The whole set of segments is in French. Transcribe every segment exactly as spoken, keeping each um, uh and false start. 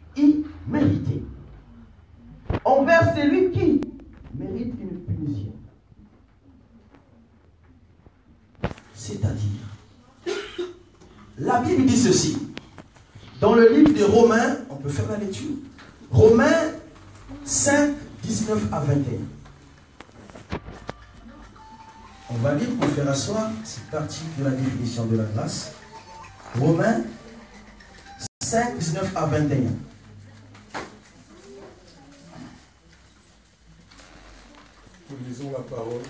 immérité envers celui qui mérite une punition. C'est-à-dire, la Bible dit ceci. Dans le livre de Romains, on peut faire la lecture. Romains cinq, dix-neuf à vingt et un. On va lire pour faire asseoir, c'est parti de la définition de la grâce. Romains cinq, dix-neuf à vingt et un. Nous lisons la parole.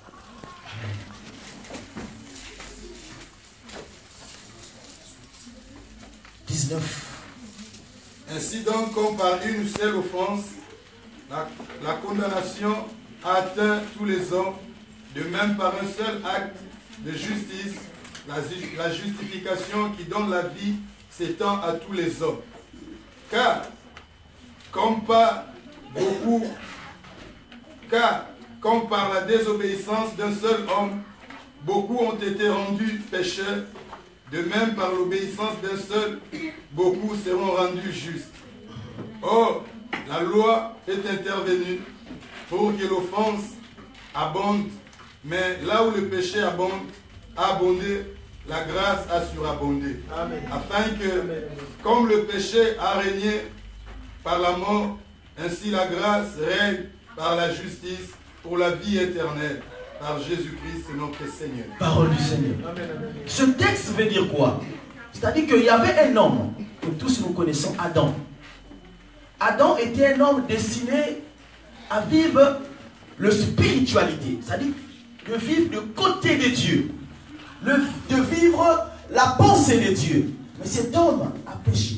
dix-neuf. Ainsi donc, comme par une seule offense, la, la condamnation a atteint tous les hommes, de même par un seul acte de justice, la, la justification qui donne la vie s'étend à tous les hommes. Car, comme par beaucoup, car, comme par la désobéissance d'un seul homme, beaucoup ont été rendus pécheurs, de même par l'obéissance d'un seul, beaucoup seront rendus justes. Or, la loi est intervenue pour que l'offense abonde, mais là où le péché abonde, a abondé, la grâce a surabondé. Amen. Afin que, Amen. Comme le péché a régné par la mort, ainsi la grâce règne par la justice pour la vie éternelle. Par Jésus-Christ, notre Seigneur. Parole du Seigneur. Amen, amen. Ce texte veut dire quoi? C'est-à-dire qu'il y avait un homme, que tous nous connaissons, Adam. Adam était un homme destiné à vivre la spiritualité, c'est-à-dire de vivre de côté de Dieu, le, de vivre la pensée de Dieu. Mais cet homme a péché.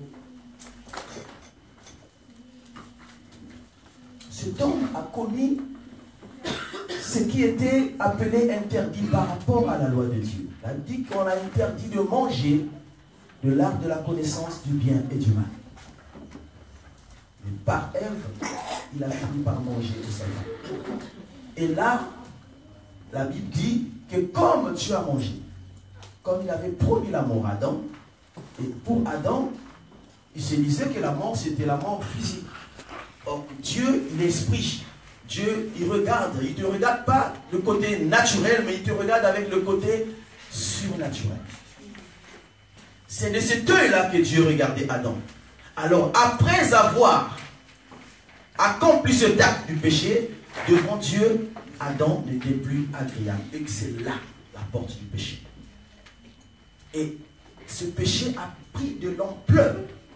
Cet homme a commis ce qui était appelé interdit par rapport à la loi de Dieu. On dit qu'on a interdit de manger de l'arbre de la connaissance du bien et du mal. Mais par Ève, il a fini par manger de sa femme. Et là, la Bible dit que comme Dieu a mangé, comme il avait promis la mort à Adam, et pour Adam, il se disait que la mort, c'était la mort physique. Or, Dieu, il est esprit. Dieu, il regarde, il ne te regarde pas le côté naturel, mais il te regarde avec le côté surnaturel. C'est de cet œil-là que Dieu regardait Adam. Alors, après avoir accompli cet acte du péché, devant Dieu, Adam n'était plus agréable. Et c'est là la porte du péché. Et ce péché a pris de l'ampleur.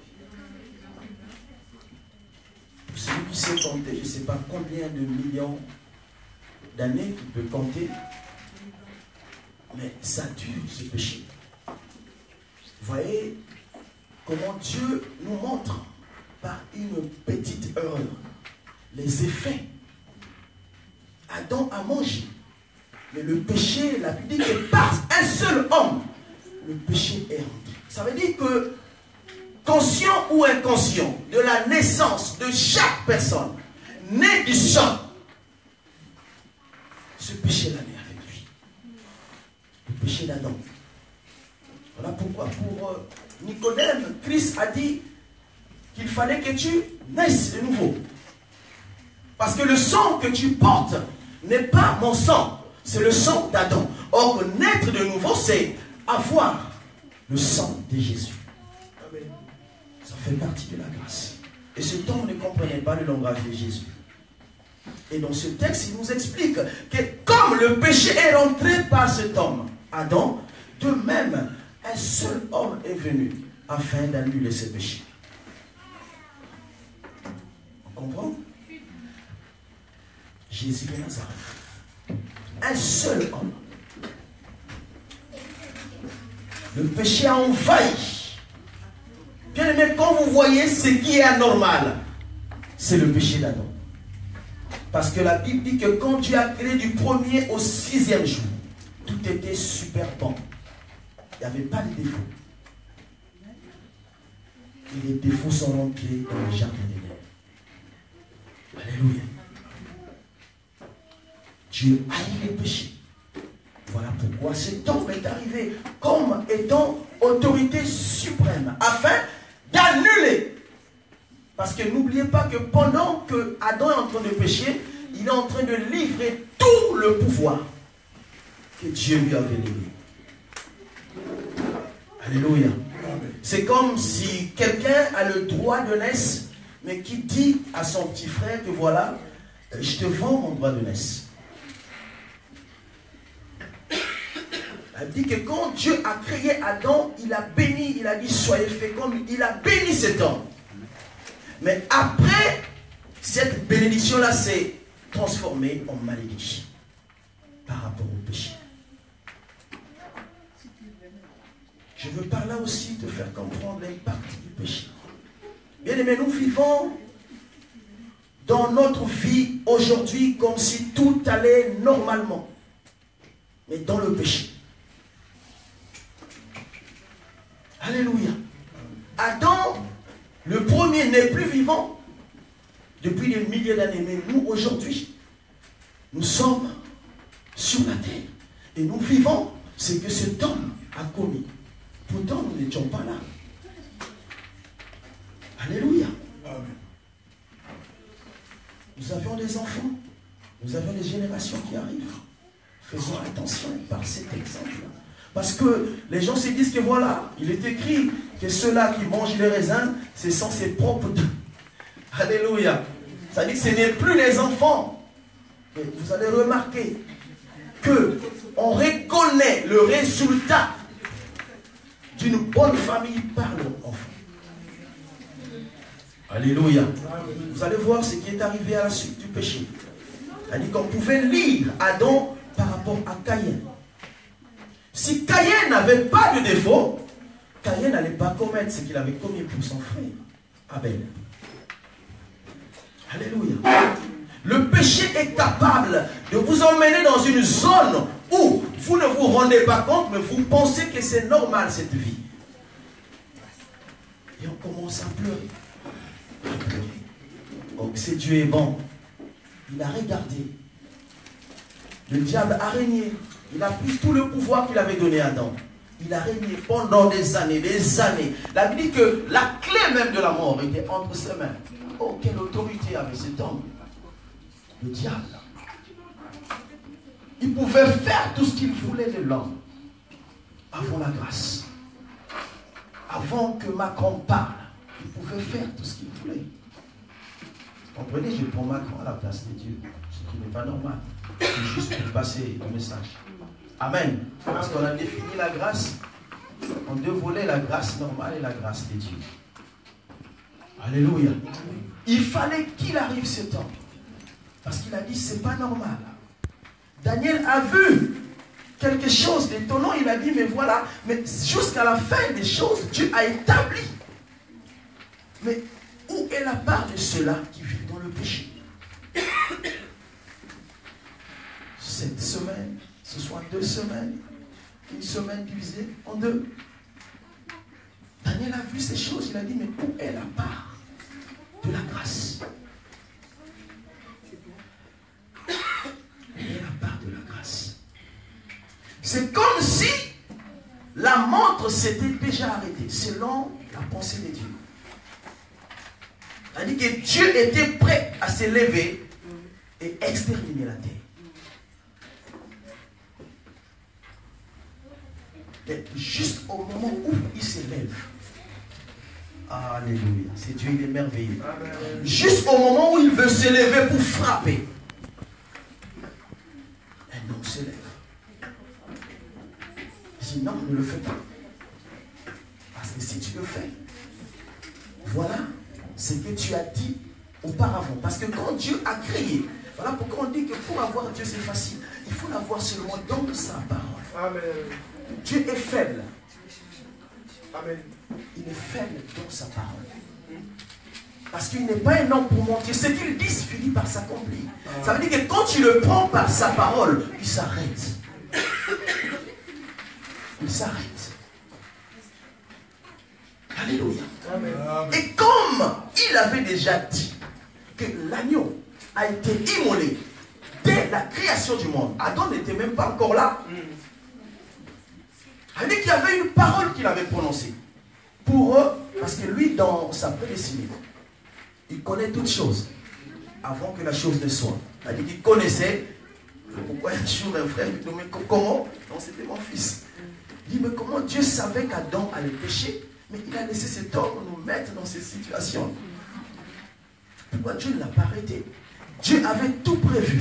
Celui qui sait compter, je ne sais pas combien de millions d'années qu'il peut compter, mais ça dure ce péché. Vous voyez comment Dieu nous montre par une petite erreur les effets. Adam a mangé, mais le péché, la Bible dit que par un seul homme, le péché est rentré. Ça veut dire que conscient ou inconscient, de la naissance de chaque personne, née du sang, ce péché-là naît avec lui. Le péché d'Adam. Voilà pourquoi, pour euh, Nicodème, Christ a dit qu'il fallait que tu naisses de nouveau. Parce que le sang que tu portes n'est pas mon sang, c'est le sang d'Adam. Or, naître de nouveau, c'est avoir le sang de Jésus. Ça fait partie de la grâce. Et cet homme ne comprenait pas le langage de Jésus. Et dans ce texte, il nous explique que comme le péché est rentré par cet homme, Adam, de même, un seul homme est venu afin d'annuler ce péché. On comprend? Jésus de Nazareth. Un seul homme. Le péché a envahi. Bien aimé, quand vous voyez ce qui est anormal, c'est le péché d'Adam. Parce que la Bible dit que quand Dieu a créé du premier au sixième jour, tout était super bon. Il n'y avait pas de défauts. Et les défauts sont rentrés dans le jardin d'Éden. Alléluia. Dieu haït les péchés. Voilà pourquoi cet homme est arrivé comme étant autorité suprême, afin d'annuler Parce que n'oubliez pas que pendant que Adam est en train de pécher, il est en train de livrer tout le pouvoir que Dieu lui avait donné. Alléluia. C'est comme si quelqu'un a le droit de naissance, mais qui dit à son petit frère que voilà, je te vends mon droit de naissance. Elle dit que quand Dieu a créé Adam, il a béni, il a dit soyez féconds, il a béni cet homme. Mais après, cette bénédiction-là s'est transformée en malédiction par rapport au péché. Je veux par là aussi te faire comprendre l'impact du péché. Bien aimé, nous vivons dans notre vie aujourd'hui comme si tout allait normalement, mais dans le péché. Alléluia. Adam, le premier, n'est plus vivant depuis des milliers d'années. Mais nous, aujourd'hui, nous sommes sur la terre. Et nous vivons ce que cet homme a commis. Pourtant, nous n'étions pas là. Alléluia. Amen. Nous avions des enfants. Nous avions des générations qui arrivent. Faisons attention par cet exemple-là. Parce que les gens se disent que voilà, il est écrit que ceux-là qui mangent les raisins, ce sont ses propres dons. Alléluia. Ça dit que ce n'est plus les enfants. Et vous allez remarquer qu'on reconnaît le résultat d'une bonne famille par leur enfant. Alléluia. Vous allez voir ce qui est arrivé à la suite du péché. Ça dit qu'on pouvait lire Adam par rapport à Caïn. Si Caïn n'avait pas de défaut, Caïn n'allait pas commettre ce qu'il avait commis pour son frère, Abel. Alléluia. Le péché est capable de vous emmener dans une zone où vous ne vous rendez pas compte, mais vous pensez que c'est normal cette vie. Et on commence à pleurer. À pleurer. Oh, c'est Dieu est bon. Il a regardé. Le diable a régné. Il a pris tout le pouvoir qu'il avait donné à Adam. Il a régné pendant des années, des années. La Bible dit que la clé même de la mort était entre ses mains. Oh, quelle autorité avait cet homme? Le diable. Il pouvait faire tout ce qu'il voulait de l'homme. Avant la grâce. Avant que Macron parle. Il pouvait faire tout ce qu'il voulait. Comprenez, je prends Macron à la place de Dieu. Ce qui n'est pas normal. C'est juste pour passer le message. Amen. Parce qu'on a défini la grâce en deux volets, la grâce normale et la grâce de Dieu. Alléluia. Il fallait qu'il arrive ce temps. Parce qu'il a dit, c'est pas normal. Daniel a vu quelque chose d'étonnant. Il a dit, mais voilà, mais jusqu'à la fin des choses, Dieu a établi. Mais où est la part de ceux-là qui vivent dans le péché? Cette semaine, ce soit deux semaines, une semaine divisée en deux. Daniel a vu ces choses, il a dit, mais où est la part de la grâce? Où est la part de la grâce? C'est comme si la montre s'était déjà arrêtée, selon la pensée de Dieu. C'est-à-dire que Dieu était prêt à se lever et exterminer la terre. Mais juste au moment où il se lève, alléluia, c'est Dieu, il est merveilleux. Amen. Juste au moment où il veut se lever pour frapper, un homme se lève. Il dit non, ne le fais pas. Parce que si tu le fais, voilà ce que tu as dit auparavant. Parce que quand Dieu a créé, voilà pourquoi on dit que pour avoir Dieu c'est facile. Il faut l'avoir seulement dans sa parole. Amen. Dieu est faible. Amen. Il est faible dans sa parole. Parce qu'il n'est pas un homme pour mentir. Ce qu'il dit finit par s'accomplir. Ça veut dire que quand tu le prends par sa parole, il s'arrête. Il s'arrête. Alléluia. Amen. Et comme il avait déjà dit que l'agneau a été immolé dès la création du monde, Adam n'était même pas encore là. Il dit qu'il y avait une parole qu'il avait prononcée pour eux, parce que lui, dans sa prédestinée, il connaît toutes choses avant que la chose ne soit. C'est-à-dire qu'il connaissait. Pourquoi un jour un frère lui dit, mais comment? Non, c'était mon fils. Il dit, mais comment Dieu savait qu'Adam allait pécher, mais il a laissé cet homme nous mettre dans ces situations? Pourquoi Dieu ne l'a pas arrêté? Dieu avait tout prévu.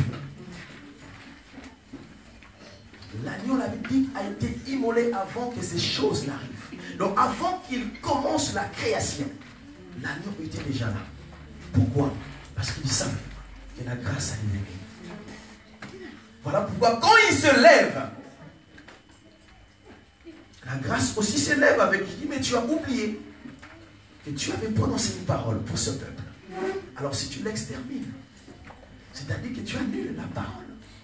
L'agneau, la Bible dit, a été immolé avant que ces choses n'arrivent. Donc avant qu'il commence la création, l'agneau était déjà là. Pourquoi? Parce qu'il savait que la grâce allait venir. Voilà pourquoi quand il se lève, la grâce aussi se lève avec lui. Il dit, mais tu as oublié que tu avais prononcé une parole pour ce peuple. Alors si tu l'extermines, c'est-à-dire que tu annules la parole.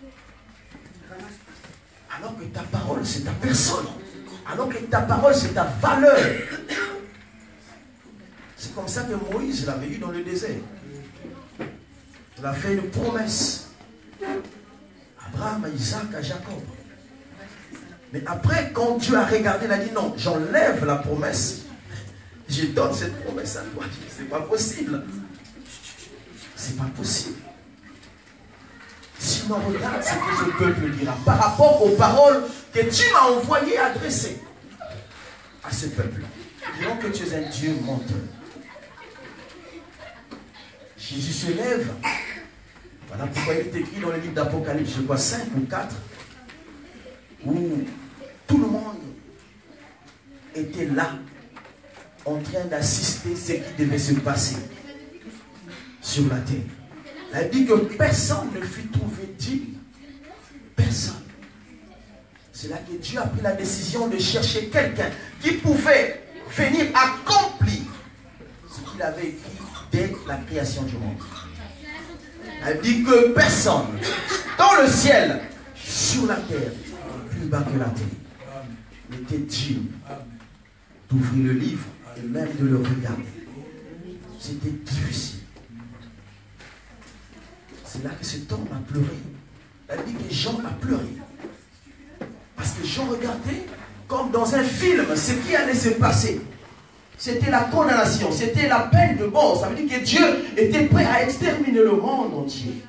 Alors que ta parole, c'est ta personne. Alors que ta parole, c'est ta valeur. C'est comme ça que Moïse l'avait eu dans le désert. Il a fait une promesse. Abraham, à Isaac, à Jacob. Mais après, quand Dieu a regardé, il a dit non, j'enlève la promesse. Je donne cette promesse à toi. C'est pas possible. C'est pas possible. Si on regarde ce que ce peuple dira par rapport aux paroles que tu m'as envoyé adresser à ce peuple, diront que tu es un Dieu menteur. Jésus se lève. Voilà pourquoi il est écrit dans le livre d'Apocalypse, je crois cinq ou quatre, où tout le monde était là, en train d'assister à ce qui devait se passer sur la terre. Elle dit que personne ne fut trouvé digne. Personne. C'est là que Dieu a pris la décision de chercher quelqu'un qui pouvait venir accomplir ce qu'il avait écrit dès la création du monde. Elle dit que personne, dans le ciel, sur la terre, plus bas que la terre, n'était digne d'ouvrir le livre et même de le regarder. C'était difficile. C'est là que cet homme a pleuré. Elle dit que Jean a pleuré. Parce que Jean regardait comme dans un film ce qui allait se passer. C'était la condamnation, c'était la peine de mort. Ça veut dire que Dieu était prêt à exterminer le monde entier.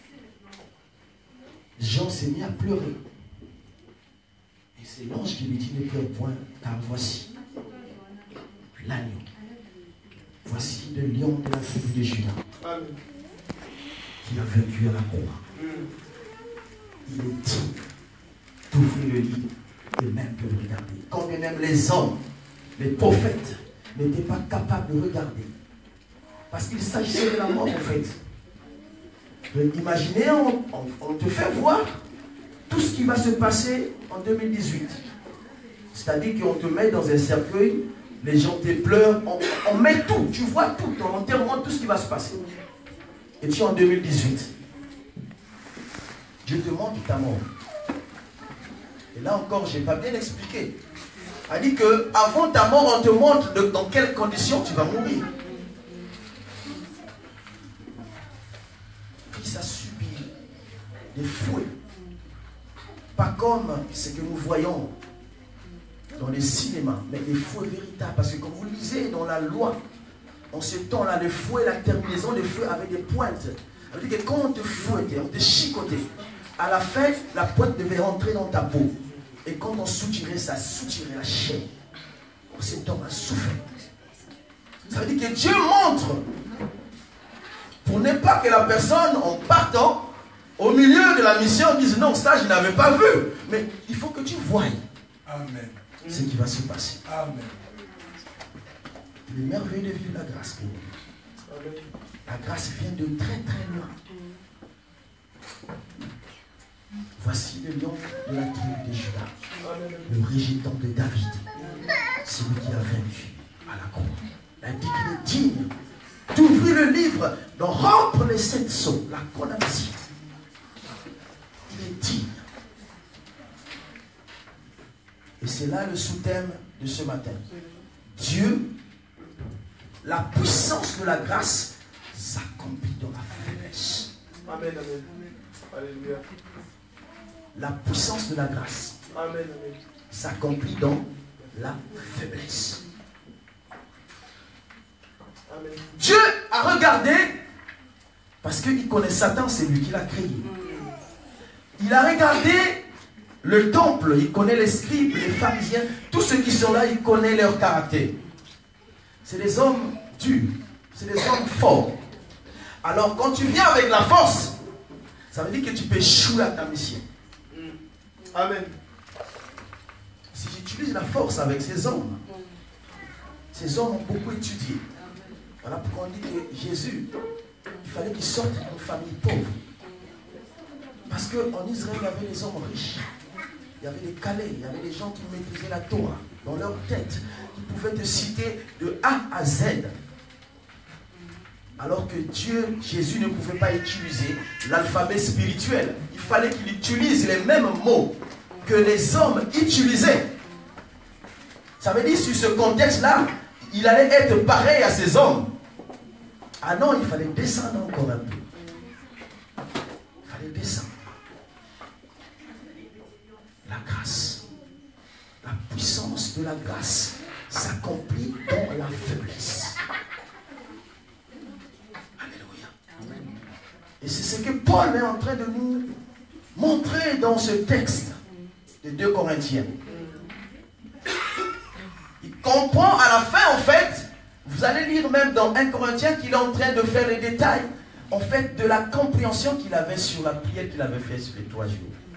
Jean s'est mis à pleurer. Et c'est l'ange qui lui dit, ne pleure point, car voici l'agneau. Voici le lion de la tribu de Juda. Amen. Qui a vaincu à la croix. Il est digne d'ouvrir le livre et même de le regarder. Quand bien même les hommes, les prophètes, n'étaient pas capables de regarder. Parce qu'il s'agissait de la mort en fait. Imaginez, on, on, on te fait voir tout ce qui va se passer en deux mille dix-huit. C'est-à-dire qu'on te met dans un cercueil, les gens te pleurent, on, on met tout, tu vois tout, dans l'enterrement, tout ce qui va se passer. Et tu es en deux mille dix-huit. Dieu te montre ta mort. Et là encore, je n'ai pas bien expliqué. Elle dit qu'avant ta mort, on te montre de, dans quelles conditions tu vas mourir. Puis ça subit des fouets. Pas comme ce que nous voyons dans les cinémas, mais des fouets véritables. Parce que comme vous le lisez dans la loi, en ce temps-là, le fouet, la terminaison des fouets avait des pointes. Ça veut dire que quand on te fouettait, on te chicotait, à la fin, la pointe devait rentrer dans ta peau. Et quand on soutirait ça, soutirait la chair. Cet homme a souffert. Ça veut dire que Dieu montre, pour ne pas que la personne, en partant, au milieu de la mission, dise non, ça je n'avais pas vu. Mais il faut que tu voies Amen. Ce qui va se passer. Amen. Il est merveilleux de vivre la grâce pour nous. La grâce vient de très très loin. Voici le lion de la tribu de Juda, le régiment de David, celui qui a vaincu à la croix. Il dit qu'il est digne d'ouvrir le livre, de rompre les sept sceaux, la condamnation. Il est digne. Et c'est là le sous-thème de ce matin. Dieu, la puissance de la grâce s'accomplit dans la faiblesse. Amen, amen. Alléluia. La puissance de la grâce s'accomplit dans la faiblesse. Amen. Dieu a regardé, parce qu'il connaît Satan, c'est lui qui l'a créé. Il a regardé le temple, il connaît les scribes, les pharisiens, tous ceux qui sont là, il connaît leur caractère. C'est des hommes durs, c'est des hommes forts. Alors quand tu viens avec la force, ça veut dire que tu peux échouer à ta mission. Amen. Si j'utilise la force avec ces hommes, ces hommes ont beaucoup étudié. Voilà pourquoi on dit que Jésus, il fallait qu'il sorte d'une famille pauvre. Parce qu'en Israël, il y avait des hommes riches. Il y avait des Calais, il y avait des gens qui maîtrisaient la Torah dans leur tête, qui pouvaient te citer de A à Z. Alors que Dieu, Jésus ne pouvait pas utiliser l'alphabet spirituel. Il fallait qu'il utilise les mêmes mots que les hommes utilisaient. Ça veut dire, sur ce contexte-là, il allait être pareil à ces hommes. Ah non, il fallait descendre encore un peu. Il fallait descendre. La grâce, la puissance de la grâce s'accomplit dans la faiblesse. Alléluia. Amen. Et c'est ce que Paul est en train de nous montrer dans ce texte de deux Corinthiens. Il comprend à la fin, en fait, vous allez lire même dans un Corinthien qu'il est en train de faire les détails, en fait, de la compréhension qu'il avait sur la prière qu'il avait faite sur les trois jours.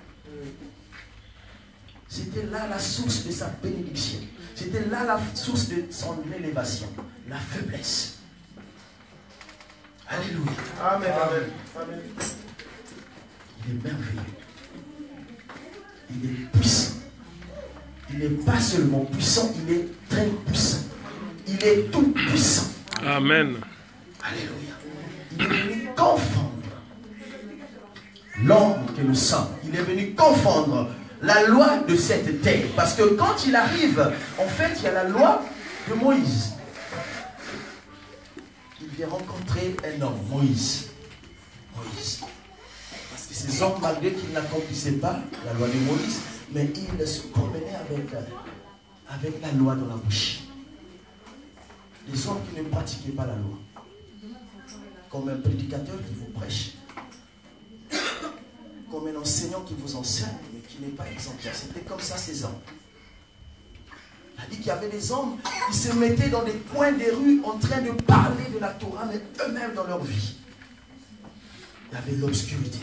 C'était là la source de sa bénédiction. C'était là la source de son élévation. La faiblesse. Alléluia. Amen. Amen. Amen. Il est merveilleux. Il est puissant. Il n'est pas seulement puissant, il est très puissant. Il est tout puissant. Amen. Alléluia. Il est venu confondre l'homme que nous sommes. Il est venu confondre la loi de cette terre. Parce que quand il arrive, en fait, il y a la loi de Moïse. Il vient rencontrer un homme, Moïse. Moïse. Parce que ces hommes, malgré qu'ils n'accomplissaient pas la loi de Moïse, mais ils se promenaient avec, avec la loi dans la bouche. Des hommes qui ne pratiquaient pas la loi. Comme un prédicateur qui vous prêche. Comme un enseignant qui vous enseigne, mais qui n'est pas exemplaire. C'était comme ça ces hommes. Il a dit qu'il y avait des hommes qui se mettaient dans des coins des rues en train de parler de la Torah, mais eux-mêmes dans leur vie. Il y avait l'obscurité.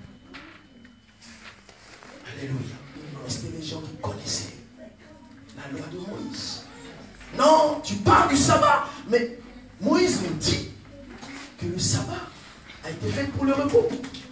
Alléluia. C'était les gens qui connaissaient la loi de Moïse. Non, tu parles du sabbat, mais Moïse me dit que le sabbat a été fait pour le repos.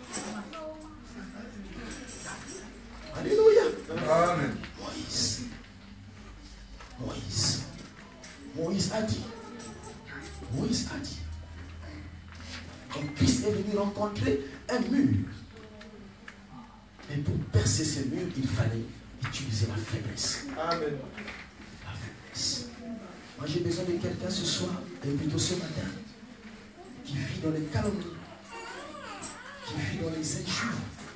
Alléluia. Amen. Moïse. Moïse. Moïse a dit. Moïse a dit. Qu'un fils est venu rencontrer un mur. Mais pour percer ce mur, il fallait utiliser la faiblesse. Amen. La faiblesse. Moi, j'ai besoin de quelqu'un ce soir, et plutôt ce matin, qui vit dans les calomnies, qui vit dans les injures,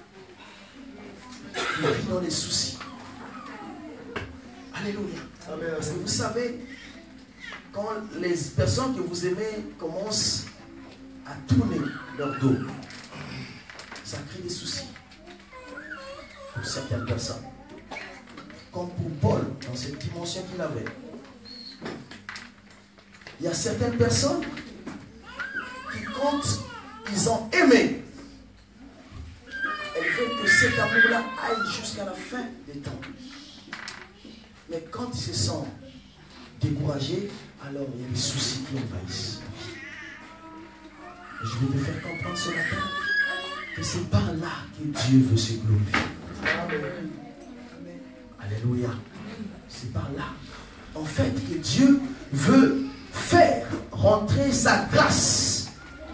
qui vit dans les soucis. Alléluia. Amen. Parce que vous savez, quand les personnes que vous aimez commencent à tourner leur dos, ça crée des soucis pour certaines personnes. Comme pour Paul, dans cette dimension qu'il avait. Il y a certaines personnes qui, quand ils ont aimé, elles veulent que cet amour-là aille jusqu'à la fin des temps. Mais quand ils se sentent découragés, alors il y a des soucis qui envahissent. Et je vais te faire comprendre ce matin que c'est par là que Dieu veut se glorifier. Amen. Alléluia. C'est par là. En fait, que Dieu veut faire rentrer sa grâce.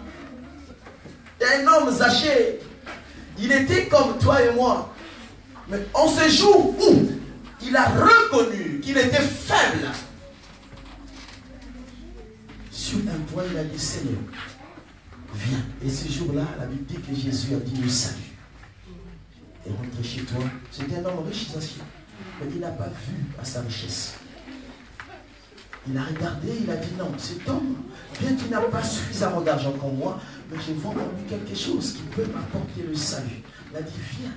Un homme Zachée, il était comme toi et moi. Mais en ce jour où il a reconnu qu'il était faible, sur un point, il a dit, Seigneur, viens. Et ce jour-là, la Bible dit que Jésus a dit le salut. Et rentre chez toi. C'était un homme riche, Zachée. Mais il n'a pas vu à sa richesse. Il a regardé, il a dit non, cet homme, bien qu'il n'a pas suffisamment d'argent comme moi, mais je vois en lui quelque chose qui peut m'apporter le salut. Il a dit, viens.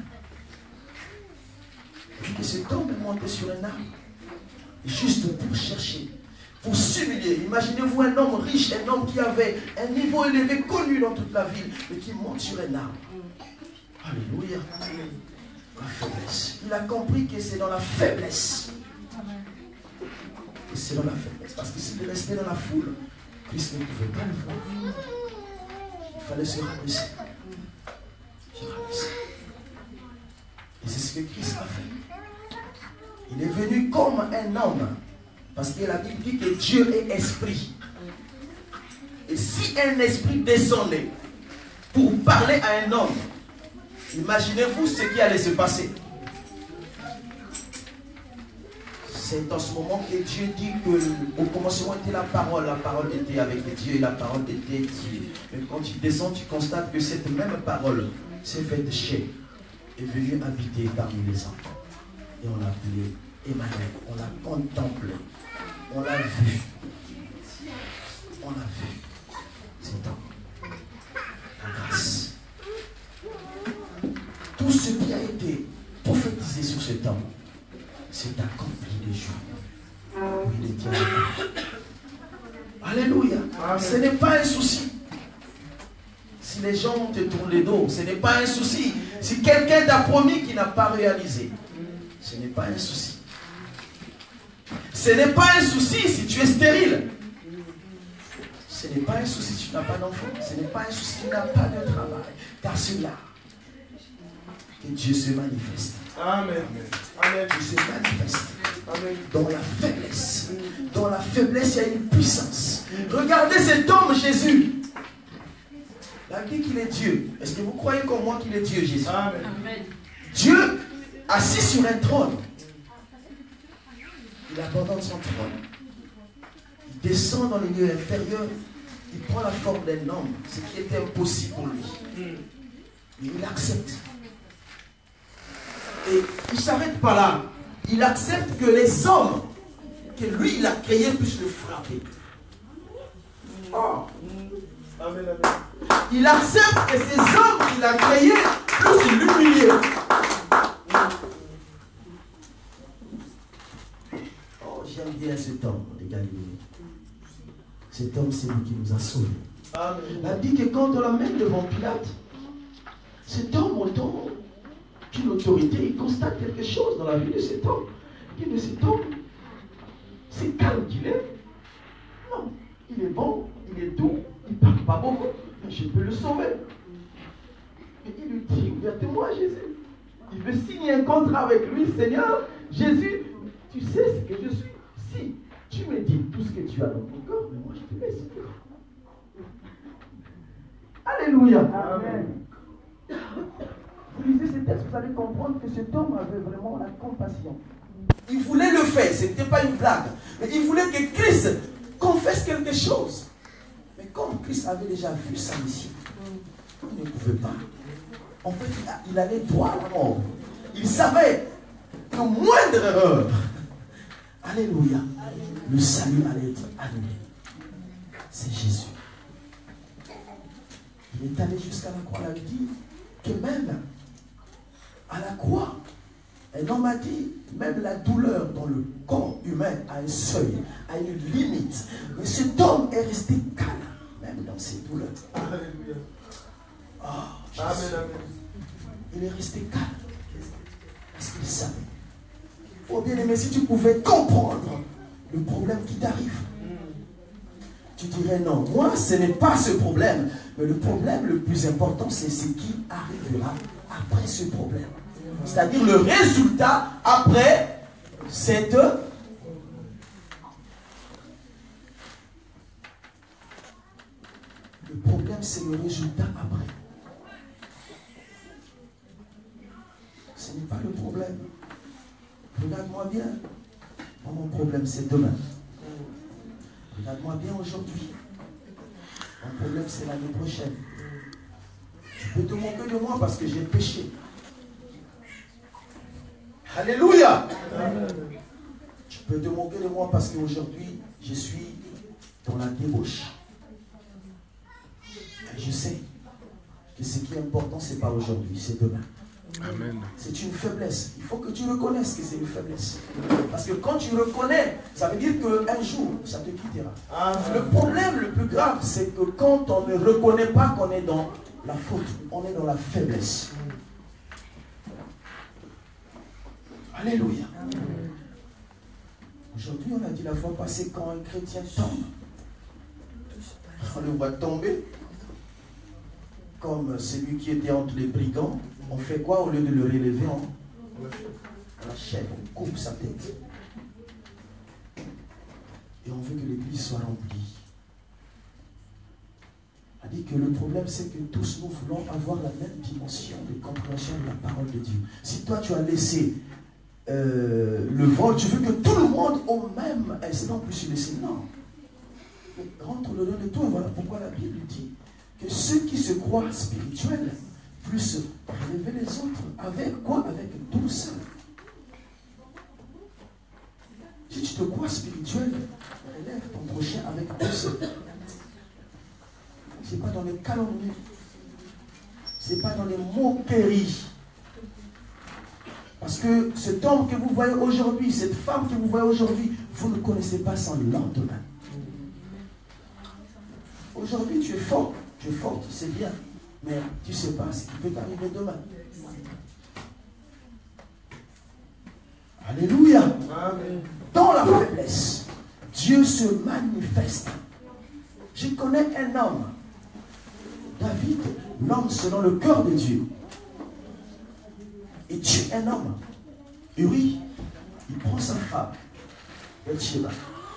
Et puis cet homme est monté sur un arbre, juste pour chercher, pour s'humilier. Imaginez-vous un homme riche, un homme qui avait un niveau élevé, connu dans toute la ville, mais qui monte sur un arbre. Alléluia. La faiblesse. Il a compris que c'est dans la faiblesse. Et c'est dans la faiblesse. Parce que s'il restait dans la foule, Christ ne pouvait pas le voir. Il fallait se rabaisser. Se rabaisser. Et c'est ce que Christ a fait. Il est venu comme un homme. Parce que la Bible dit que Dieu est esprit. Et si un esprit descendait pour parler à un homme, imaginez-vous ce qui allait se passer. C'est en ce moment que Dieu dit que au commencement était la parole, la parole était avec Dieu et la parole était Dieu. Mais quand tu descends, tu constates que cette même parole s'est faite chair, est venue habiter parmi les hommes. Et on l'a appelé Emmanuel, on l'a contemplé, on l'a vu. On l'a vu. C'est homme. La grâce. Tout ce qui a été prophétisé sur cet homme, c'est accompli les jours où il était encore. Alléluia. Amen. Ce n'est pas un souci. Si les gens te tournent les dos, ce n'est pas un souci. Si quelqu'un t'a promis qu'il n'a pas réalisé, ce n'est pas un souci. Ce n'est pas un souci si tu es stérile. Ce n'est pas un souci si tu n'as pas d'enfant. Ce n'est pas un souci si tu n'as pas de travail. Car c'est là que Dieu se manifeste. Amen. Amen. Dieu se manifeste. Amen. Dans la faiblesse. Dans la faiblesse, il y a une puissance. Regardez cet homme, Jésus. Il a dit qu'il est Dieu. Est-ce que vous croyez comme moi qu'il est Dieu, Jésus? Amen. Dieu, assis sur un trône, il abandonne son trône. Il descend dans les lieux inférieurs. Il prend la forme d'un homme, ce qui était impossible pour lui. Mais il accepte. Et il ne s'arrête pas là. Il accepte que les hommes que lui, il a créés puissent le frapper. Oh. Amen, amen. Il accepte que ces hommes qu'il a créés puissent l'humilier. Oh, j'aime bien cet homme de Galilée. Cet homme, c'est lui qui nous a sauvés. Amen. Il a dit que quand on l'amène devant Pilate, cet homme, autant qu'une autorité, il constate quelque chose dans la vie de cet homme. Il dit, mais cet homme, c'est calme qu'il est. Non, il est bon, il est doux, il ne parle pas beaucoup, mais je peux le sauver. Et il lui dit ouvertement à Jésus. Il veut signer un contrat avec lui, Seigneur, Jésus, tu sais ce que je suis. Si tu me dis tout ce que tu as dans ton corps, mais moi je te laisse. Alléluia. Amen. Vous lisez ces textes, vous allez comprendre que cet homme avait vraiment la compassion. Il voulait le faire, ce n'était pas une blague. Mais il voulait que Christ confesse quelque chose. Mais comme Christ avait déjà vu sa mission, il ne pouvait pas. En fait, il allait droit à la mort. Il savait que moindre erreur, alléluia, le salut allait être annulé. C'est Jésus. Il est allé jusqu'à la croix. Il a dit que même à la croix, un homme a dit, même la douleur dans le corps humain a un seuil, a une limite. Mais cet homme est resté calme, même dans ses douleurs. Alléluia. Oh, Amen, amen. Il est resté calme. Parce qu'il savait. Oh bien aimé, si tu pouvais comprendre le problème qui t'arrive, tu dirais non, moi ce n'est pas ce problème. Mais le problème le plus important, c'est ce qui arrivera après ce problème. C'est-à-dire le résultat après cette... Le problème, c'est le résultat après. Ce n'est pas le problème. Regarde-moi bien. Moi, mon problème, c'est demain. Regarde-moi bien aujourd'hui. Mon problème, c'est l'année prochaine. Tu peux te moquer de moi parce que j'ai péché. Alléluia. Amen. Tu peux te moquer de moi parce qu'aujourd'hui, je suis dans la débauche. Et je sais que ce qui est important, ce n'est pas aujourd'hui, c'est demain. Amen. C'est une faiblesse. Il faut que tu reconnaisses que c'est une faiblesse. Parce que quand tu reconnais, ça veut dire qu'un jour, ça te quittera. Amen. Le problème le plus grave, c'est que quand on ne reconnaît pas qu'on est dans la faute, on est dans la faiblesse. Alléluia. Amen. Aujourd'hui, on a dit la fois passée, quand un chrétien tombe, on le voit tomber, comme celui qui était entre les brigands. On fait quoi au lieu de le relever? On l'achève, on coupe sa tête. Et on veut que l'église soit remplie. On a dit que le problème, c'est que tous nous voulons avoir la même dimension de compréhension de la parole de Dieu. Si toi, tu as laissé euh, le vol, tu veux que tout le monde au même instant puisse laisser. Non. Mais rentre le dedans de toi. Voilà pourquoi la Bible dit que ceux qui se croient spirituels plus relever les autres. Avec quoi? Avec douceur. Si tu te crois spirituel, relève ton prochain avec douceur. Ce n'est pas dans les calomnies. Ce n'est pas dans les moqueries. Parce que cet homme que vous voyez aujourd'hui, cette femme que vous voyez aujourd'hui, vous ne connaissez pas son lendemain. Aujourd'hui, tu es fort. Tu es forte, c'est bien. Mais tu ne sais pas ce qui peut t'arriver demain. Alléluia. Amen. Dans la faiblesse, Dieu se manifeste. Je connais un homme, David, l'homme selon le cœur de Dieu. Il tue un homme. Uri, il prend sa femme. Bathsheba.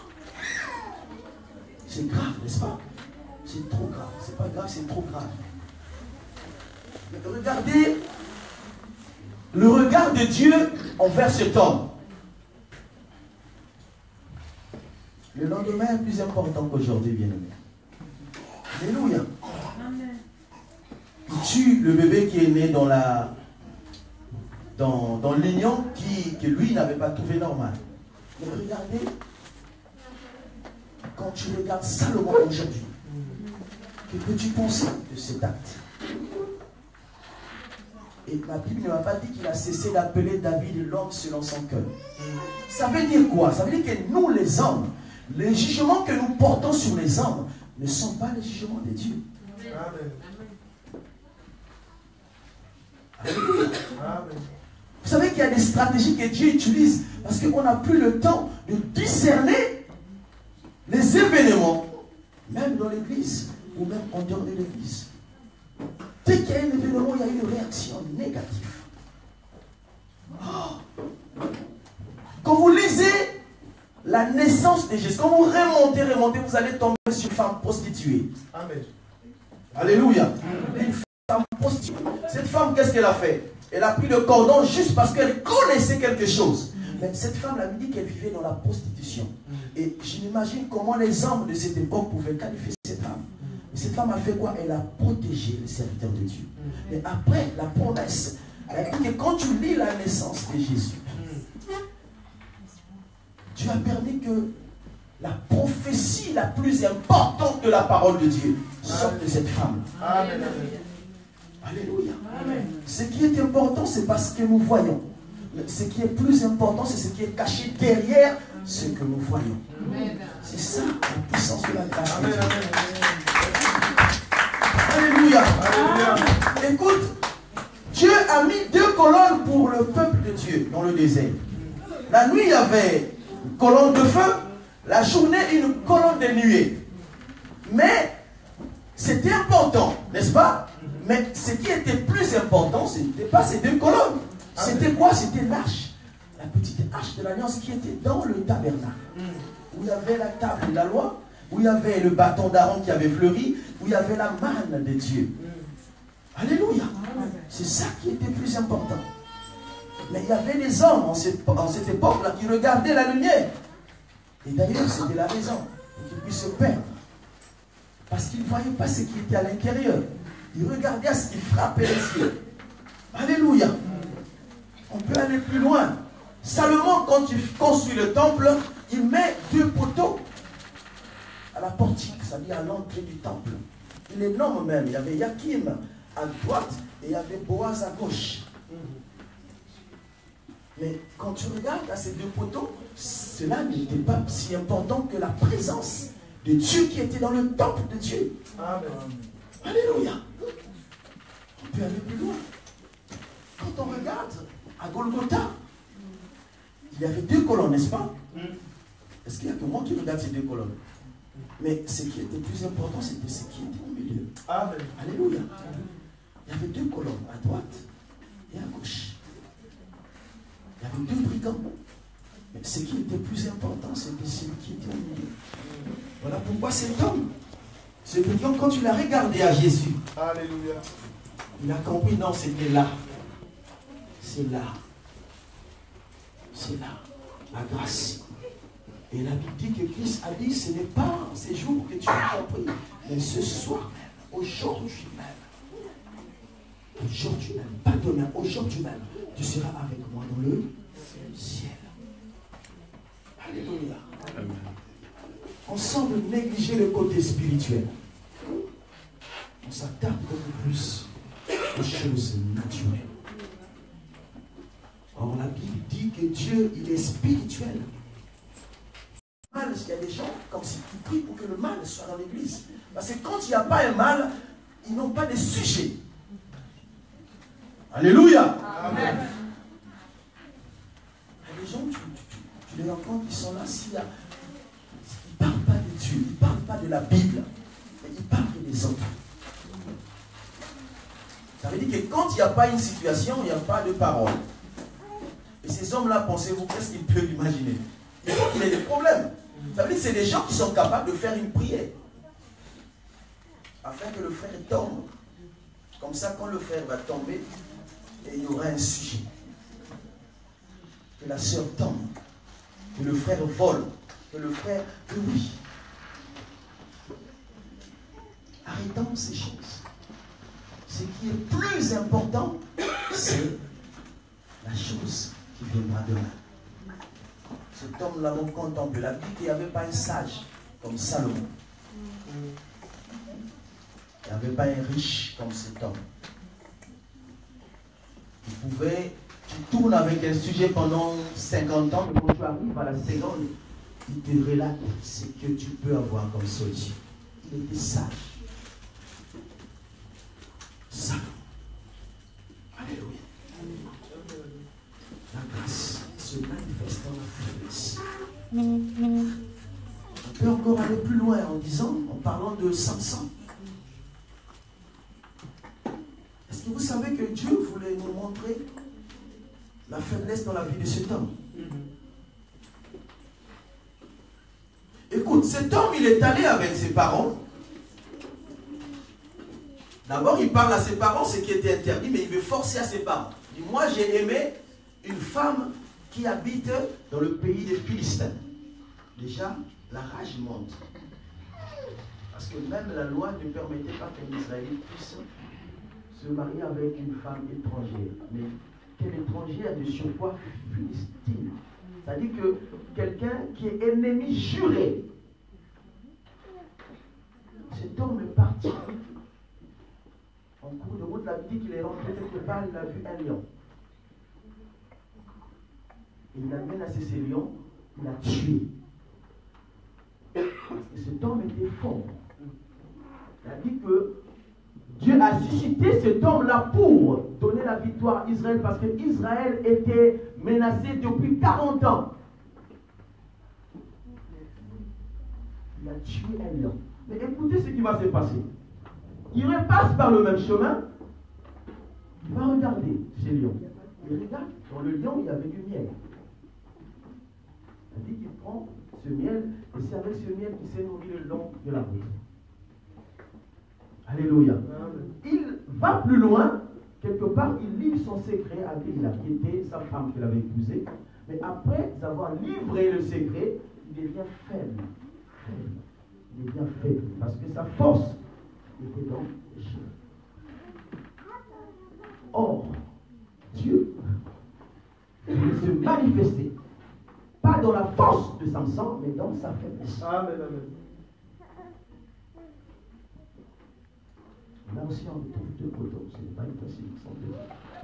C'est grave, n'est-ce pas? C'est trop grave. C'est pas grave, c'est trop grave. Mais regardez le regard de Dieu envers cet homme. Le lendemain est plus important qu'aujourd'hui, bien-aimé. Alléluia. Il tue le bébé qui est né dans la dans, dans l'union qui, que lui n'avait pas trouvé normal. Mais regardez, quand tu regardes Salomon aujourd'hui, que peux-tu penser de cet acte? Et ma Bible ne m'a pas dit qu'il a cessé d'appeler David l'homme selon son cœur. Ça veut dire quoi? Ça veut dire que nous, les hommes, les jugements que nous portons sur les hommes ne sont pas les jugements de Dieu. Amen. Amen. Amen. Vous savez qu'il y a des stratégies que Dieu utilise parce qu'on n'a plus le temps de discerner les événements, même dans l'église ou même en dehors de l'église. Dès qu'il y a un événement, il y a une réaction négative. Oh. Quand vous lisez la naissance de Jésus, quand vous remontez, remontez, vous allez tomber sur une femme prostituée. Amen. Alléluia. Amen. Une femme prostituée. Cette femme, qu'est-ce qu'elle a fait? Elle a pris le cordon juste parce qu'elle connaissait quelque chose. Mais cette femme, la dit qu'elle vivait dans la prostitution. Et je m'imagine comment les hommes de cette époque pouvaient qualifier cette femme. Mais cette femme a fait quoi? Elle a protégé les serviteurs de Dieu. Mais après, la promesse, elle dit que quand tu lis la naissance de Jésus, Dieu a permis que la prophétie la plus importante de la parole de Dieu sorte de cette femme. Amen. Alléluia. Amen. Ce qui est important, c'est pas ce que nous voyons. Ce qui est plus important, c'est ce qui est caché derrière ce que nous voyons. C'est ça la puissance de la grâce. Amen. Alléluia. Alléluia. Écoute, Dieu a mis deux colonnes pour le peuple de Dieu dans le désert. La nuit, il y avait une colonne de feu. La journée, une colonne de nuée. Mais c'était important, n'est-ce pas? Mais ce qui était plus important, ce n'était pas ces deux colonnes. C'était quoi? C'était l'arche. La petite arche de l'alliance qui était dans le tabernacle. Où il y avait la table de la loi, où il y avait le bâton d'Aaron qui avait fleuri, où il y avait la manne de Dieu. Alléluia. C'est ça qui était plus important. Mais il y avait des hommes en cette, en cette époque-là qui regardaient la lumière. Et d'ailleurs, c'était la raison pour qu'ils puissent se perdre. Parce qu'ils ne voyaient pas ce qui était à l'intérieur. Ils regardaient ce qui frappait les yeux. Alléluia. On peut aller plus loin. Salomon, quand il construit le temple, il met deux poteaux à la portique, c'est-à-dire à l'entrée du temple. Il les nomme même. Il y avait Yakim à droite et il y avait Boaz à gauche. Mais quand tu regardes à ces deux poteaux, cela n'était pas si important que la présence de Dieu qui était dans le temple de Dieu. Amen. Alléluia. On peut aller plus loin. Quand on regarde à Golgotha, il y avait deux colonnes, n'est-ce pas? Est-ce qu'il y a que moi qui regarde ces deux colonnes? Mais ce qui était plus important, c'était ce qui était au milieu. Amen. Alléluia. Il y avait deux colonnes, à droite et à gauche. Il y avait deux brigands. Mais ce qui était plus important, c'était celui qui était au milieu. Voilà pourquoi cet homme, ce brigand, quand il a regardé à Jésus, alléluia, il a compris, non, c'était là. C'est là. C'est là. La grâce. Et la Bible dit que Christ a dit, ce n'est pas ces jours que tu as compris, mais ce soir même, aujourd'hui même. Aujourd'hui même, pas demain, aujourd'hui même, tu seras avec moi dans le ciel. Alléluia. Amen. On semble négliger le côté spirituel. On s'attarde beaucoup plus aux choses naturelles. Or, la Bible dit que Dieu, il est spirituel. Il y a des gens comme si qui prient pour que le mal soit dans l'église. Parce que quand il n'y a pas un mal, ils n'ont pas de sujet. Alléluia. Amen. Il y a des gens, tu, tu, tu les rencontres, ils sont là, s'il y a, ils ne parlent pas de Dieu, ils ne parlent pas de la Bible, mais ils parlent des autres. Ça veut dire que quand il n'y a pas une situation, il n'y a pas de parole. Et ces hommes-là, pensez-vous, qu'est-ce qu'ils peuvent imaginer? Il faut qu'il y ait des problèmes. Ça veut dire que c'est des gens qui sont capables de faire une prière afin que le frère tombe. Comme ça, quand le frère va tomber, et il y aura un sujet. Que la sœur tombe, que le frère vole, que le frère... Que oui. Arrêtons ces choses. Ce qui est plus important, c'est la chose qui viendra demain. Cet homme l'avons contemplé. La Bible dit qu'il n'y avait pas un sage comme Salomon. Il n'y avait pas un riche comme cet homme. Tu pouvais, tu tournes avec un sujet pendant cinquante ans, mais quand tu arrives à la seconde, il te relate ce que tu peux avoir comme solution. Il était sage. Salomon. Alléluia. La grâce se manifeste dans la faiblesse. On peut encore aller plus loin en disant, en parlant de Samson. Est-ce que vous savez que Dieu voulait nous montrer la faiblesse dans la vie de cet homme? Écoute, cet homme, il est allé avec ses parents. D'abord, il parle à ses parents, ce qui était interdit, mais il veut forcer à ses parents. Il dit, moi, j'ai aimé une femme qui habite dans le pays des Philistins. Déjà, la rage monte. Parce que même la loi ne permettait pas qu'un Israélite puisse se marier avec une femme étrangère. Mais quelle étrangère de surpoids philistine. C'est-à-dire que quelqu'un qui est ennemi juré. Cet homme est parti. En cours de route, la Bible dit qu'il est rentré quelque part, il a vu un lion. Il a menacé ces lions, il a tué. Parce que cet homme était fort. Il a dit que Dieu a suscité cet homme-là pour donner la victoire à Israël, parce que Israël était menacé depuis quarante ans. Il a tué un lion. Mais écoutez ce qui va se passer. Il repasse par le même chemin. Il va regarder ces lions. Il regarde, dans le lion, il y avait du miel. Il dit qu'il prend ce miel, et c'est avec ce miel qu'il s'est nourri le long de la route. Alléluia. Il va plus loin, quelque part, il livre son secret à Delilah, qui était sa femme qu'il avait épousée. Mais après avoir livré le secret, il devient faible. faible. Il devient faible, parce que sa force était dans Dieu. Or, Dieu, Dieu se manifester. Pas dans la force de Samson, mais dans sa faiblesse. Amen, amen. Là aussi, on trouve deux poteaux. Ce n'est pas une facile, ils sont deux.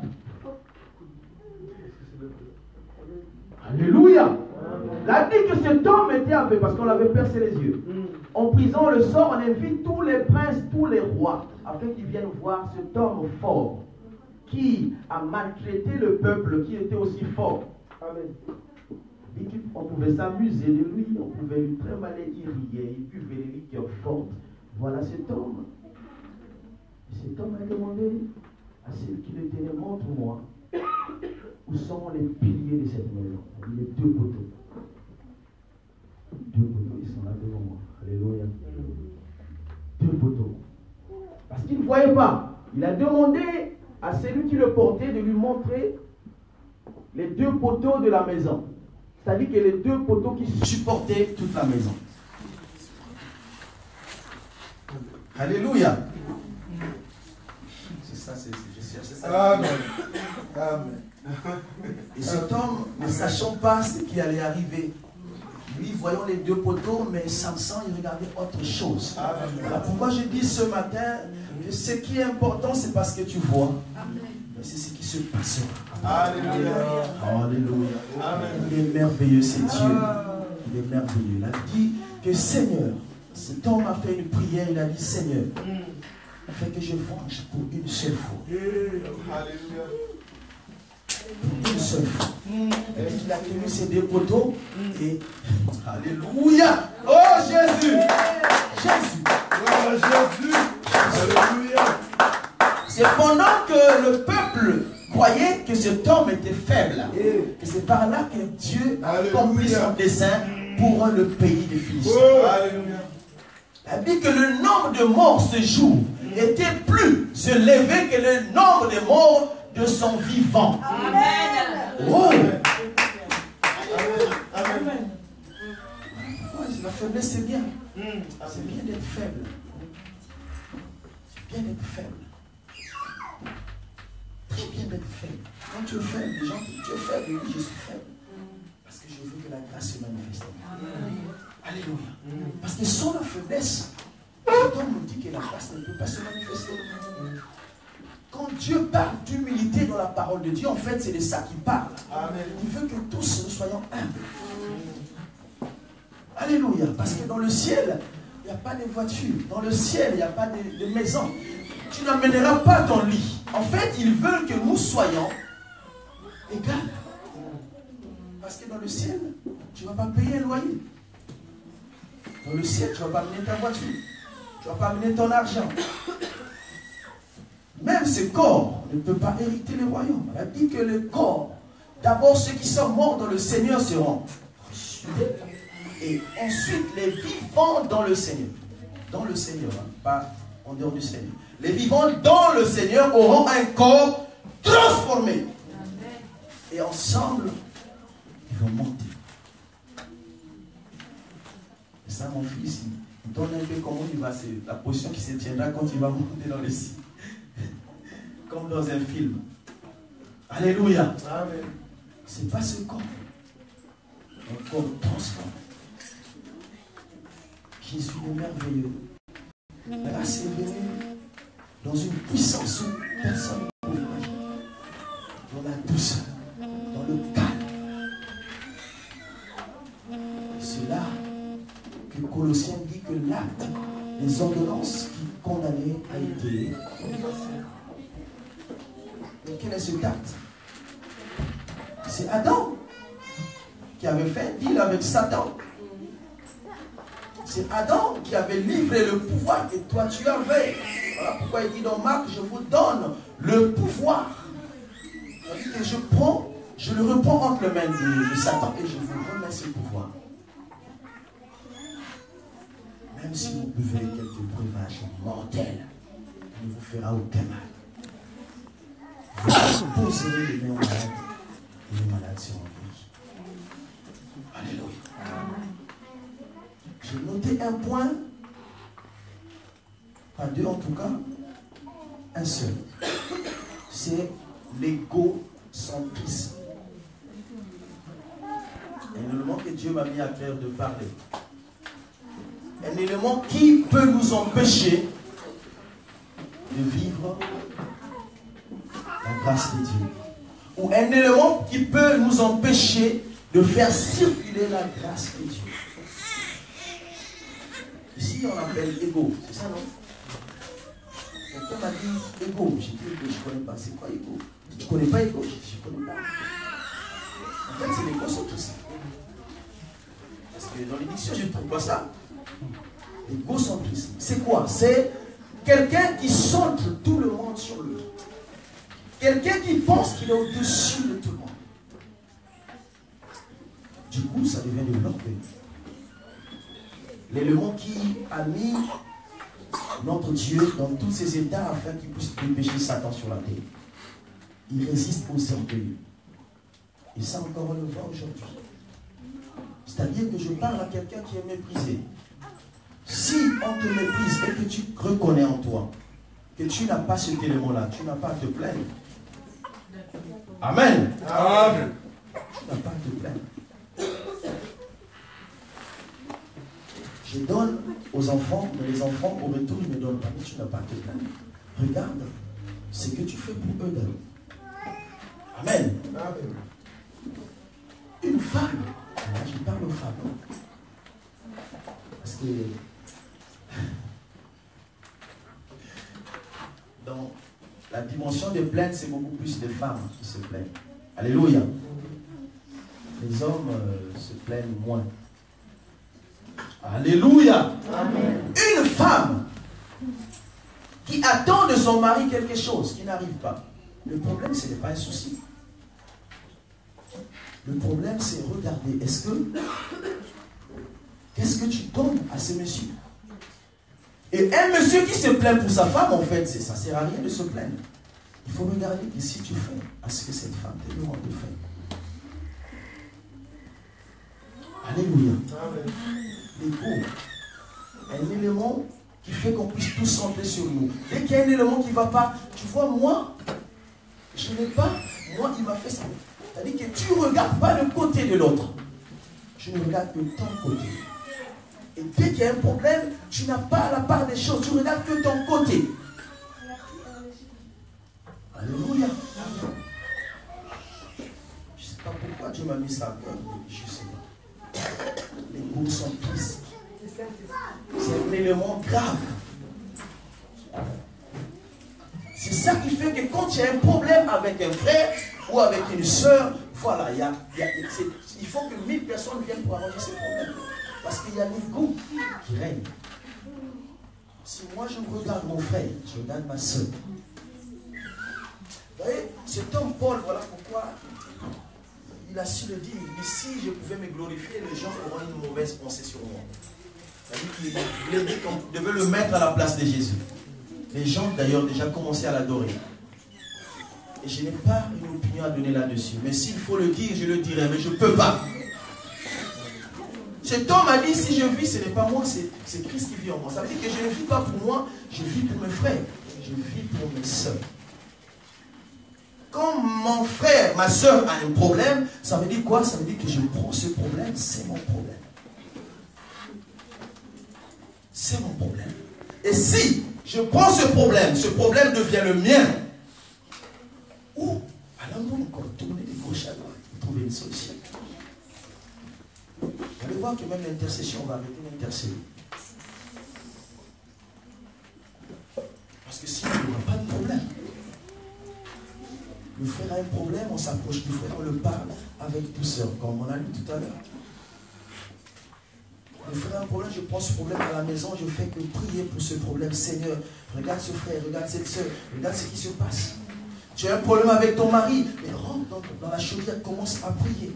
Alléluia. Il a dit que cet homme était aveugle parce qu'on l'avait percé les yeux. En prison, le sort, on invite tous les princes, tous les rois, afin qu'ils viennent voir cet homme fort qui a maltraité le peuple qui était aussi fort. Amen. On pouvait s'amuser de lui, on pouvait lui très mal y rier, il buvait les liqueurs fortes. Voilà cet homme. Et cet homme a demandé à celui qui le tenait, montre-moi où sont les piliers de cette maison. Il y a les deux poteaux. Deux poteaux, ils sont là devant moi. Alléluia. Deux poteaux. Parce qu'il ne voyait pas. Il a demandé à celui qui le portait de lui montrer les deux poteaux de la maison. C'est-à-dire que les deux poteaux qui supportaient toute la maison. Alléluia. C'est ça, c'est ça. Amen. Amen. Et cet homme, ne sachant pas ce qui allait arriver, lui, voyant les deux poteaux, mais Samson, il regardait autre chose. Voilà pourquoi je dis ce matin que ce qui est important, c'est parce que tu vois. Mais c'est ce qui se passera. Alléluia. Alléluia. Il est merveilleux, c'est Dieu. Il est merveilleux. Il a dit que Seigneur, cet homme a fait une prière, il a dit Seigneur, fait que je venge pour une seule fois. Alléluia. Une seule fois. Il dit qu'il a tenu ses deux poteaux et Alléluia. Oh Jésus. Jésus. Oh Jésus. Alléluia. C'est pendant que le peuple croyait que cet homme était faible. Et c'est par là que Dieu a accompli son dessein pour le pays des Philistins. Oh, alléluia. Il a dit que le nombre de morts ce jour était plus élevé que le nombre de morts de son vivant. Amen. Oh. Amen. Amen. Ouais, la faiblesse, c'est bien. C'est bien d'être faible. C'est bien d'être faible. Très bien d'être faible. Quand tu es faible, les gens disent, tu es faible, oui, je suis faible. Parce que je veux que la grâce se manifeste. Alléluia. Parce que sans la faiblesse, cet homme nous dit que la grâce ne peut pas se manifester. Quand Dieu parle d'humilité dans la parole de Dieu, en fait, c'est de ça qu'il parle. Amen. Il veut que tous nous soyons humbles. Alléluia. Parce que dans le ciel, il n'y a pas de voiture. Dans le ciel, il n'y a pas de, de maison. Tu n'amèneras pas ton lit. En fait, ils veulent que nous soyons égaux. Parce que dans le ciel, tu ne vas pas payer un loyer. Dans le ciel, tu ne vas pas amener ta voiture. Tu ne vas pas amener ton argent. Même ce corps ne peut pas hériter le royaume. On a dit que le corps, d'abord ceux qui sont morts dans le Seigneur seront ressuscités. Et ensuite les vivants dans le Seigneur. Dans le Seigneur, hein, pas en dehors du Seigneur. Les vivants dans le Seigneur auront un corps transformé. Et ensemble, ils vont monter. Et ça, mon fils, il donne un peu comment il va, c'est la position qui se tiendra quand il va monter dans le ciel. Comme dans un film. Alléluia. Amen. C'est pas ce corps. Un corps transformé. Jésus est merveilleux. La grâce est venue dans une puissance où personne ne peut imaginer. Dans la douceur, dans le calme. C'est là que Colossiens dit que l'acte, les ordonnances qui condamnaient a été. Mais quel est cet acte? C'est Adam qui avait fait un deal avec Satan. C'est Adam qui avait livré le pouvoir que toi tu avais. Voilà pourquoi il dit dans Marc, je vous donne le pouvoir. C'est-à-dire que je prends, je le reprends entre les mains de, de Satan et je vous remets ce pouvoir. Même si vous buvez quelques breuvages mortels, il ne vous fera aucun mal. Vous poserez les mains aux malades et les malades seront guéris. Alléluia. J'ai noté un point, pas deux en tout cas, un seul. C'est l'égocentrisme. élément que Dieu m'a mis à cœur de parler. Un élément qui peut nous empêcher de vivre la grâce de Dieu. Ou un élément qui peut nous empêcher de faire circuler la grâce de Dieu. Ici, on appelle ego. C'est ça, non? Quelqu'un m'a dit ego. J'ai dit ego, je ne connais pas. C'est quoi ego? Tu ne connais pas ego? Je ne connais pas. En fait, c'est l'ego sur tout ça. Parce que dans l'édition, je ne trouve pas ça. L'égocentrisme. C'est quoi? C'est quelqu'un qui centre tout le monde sur lui. Quelqu'un qui pense qu'il est au-dessus de tout le monde. Du coup, ça devient de l'orgueil. L'élément qui a mis notre Dieu dans tous ses états afin qu'il puisse dépêcher Satan sur la terre. Il résiste aux orgueilleux. Et ça encore on le voit aujourd'hui. C'est-à-dire que je parle à quelqu'un qui est méprisé. Si on te méprise et que tu reconnais en toi que tu n'as pas cet élément-là, tu n'as pas à te plaindre. Amen. Amen. Tu n'as pas à te plaindre. Je donne aux enfants, mais les enfants au retour ils ne me donnent pas, mais tu n'as pas à te plaindre. Regarde ce que tu fais pour eux d'eux. Amen. Amen. Une femme, là je parle aux femmes. Parce que dans la dimension de plainte, c'est beaucoup plus de femmes qui se plaignent. Alléluia. Les hommes euh, se plaignent moins. Alléluia. Amen. Une femme qui attend de son mari quelque chose qui n'arrive pas. Le problème, ce n'est pas un souci. Le problème, c'est regarder, est-ce que, qu'est-ce que tu donnes à ce monsieur? Et un monsieur qui se plaint pour sa femme, en fait, ça ne sert à rien de se plaindre. Il faut regarder que si tu fais à ce que cette femme te demande de faire. Alléluia. L'ego, un élément qui fait qu'on puisse tous centrer sur nous. Dès qu'il y a un élément qui ne va pas, tu vois, moi, je n'ai pas, moi, il m'a fait ça. C'est-à-dire que tu ne regardes pas le côté de l'autre. Tu ne regardes que ton côté. Et dès qu'il y a un problème, tu n'as pas la part des choses. Tu ne regardes que ton côté. Alléluia. Je ne sais pas pourquoi Dieu m'a mis ça à cœur. Je sais pas. Les goûts sont tristes. C'est un élément grave. C'est ça qui fait que quand il y a un problème avec un frère ou avec une soeur, voilà, il, y a, il, y a, il faut que mille personnes viennent pour arranger ces problèmes. Parce qu'il y a l'ego qui règne. Si moi je regarde mon frère, je regarde ma soeur. Vous voyez, cet homme Paul, voilà pourquoi il a su le dire. Il dit, si je pouvais me glorifier, les gens auront une mauvaise pensée sur moi. C'est-à-dire qu'il voulait dire qu'on devait le mettre à la place de Jésus. Les gens d'ailleurs déjà commencé à l'adorer. Et je n'ai pas une opinion à donner là-dessus. Mais s'il faut le dire, je le dirai. Mais je ne peux pas. Cet homme a dit, si je vis, ce n'est pas moi, c'est Christ qui vit en moi. Ça veut dire que je ne vis pas pour moi, je vis pour mes frères. Je vis pour mes soeurs. Quand mon frère, ma soeur a un problème, ça veut dire quoi? Ça veut dire que je prends ce problème, c'est mon problème. C'est mon problème. Et si je prends ce problème, ce problème devient le mien, ou allons-nous encore tourner de gauche à droite pour trouver une solution? Vous allez voir que même l'intercession va arrêter d'intercéder. Parce que sinon, il n'y aura pas de problème. Le frère a un problème, on s'approche du frère, on le parle avec douceur, comme on a lu tout à l'heure. Le frère a un problème, je prends ce problème à la maison, je fais que prier pour ce problème. Seigneur, regarde ce frère, regarde cette soeur, regarde ce qui se passe. Tu as un problème avec ton mari, mais rentre dans, dans la chaudière, commence à prier.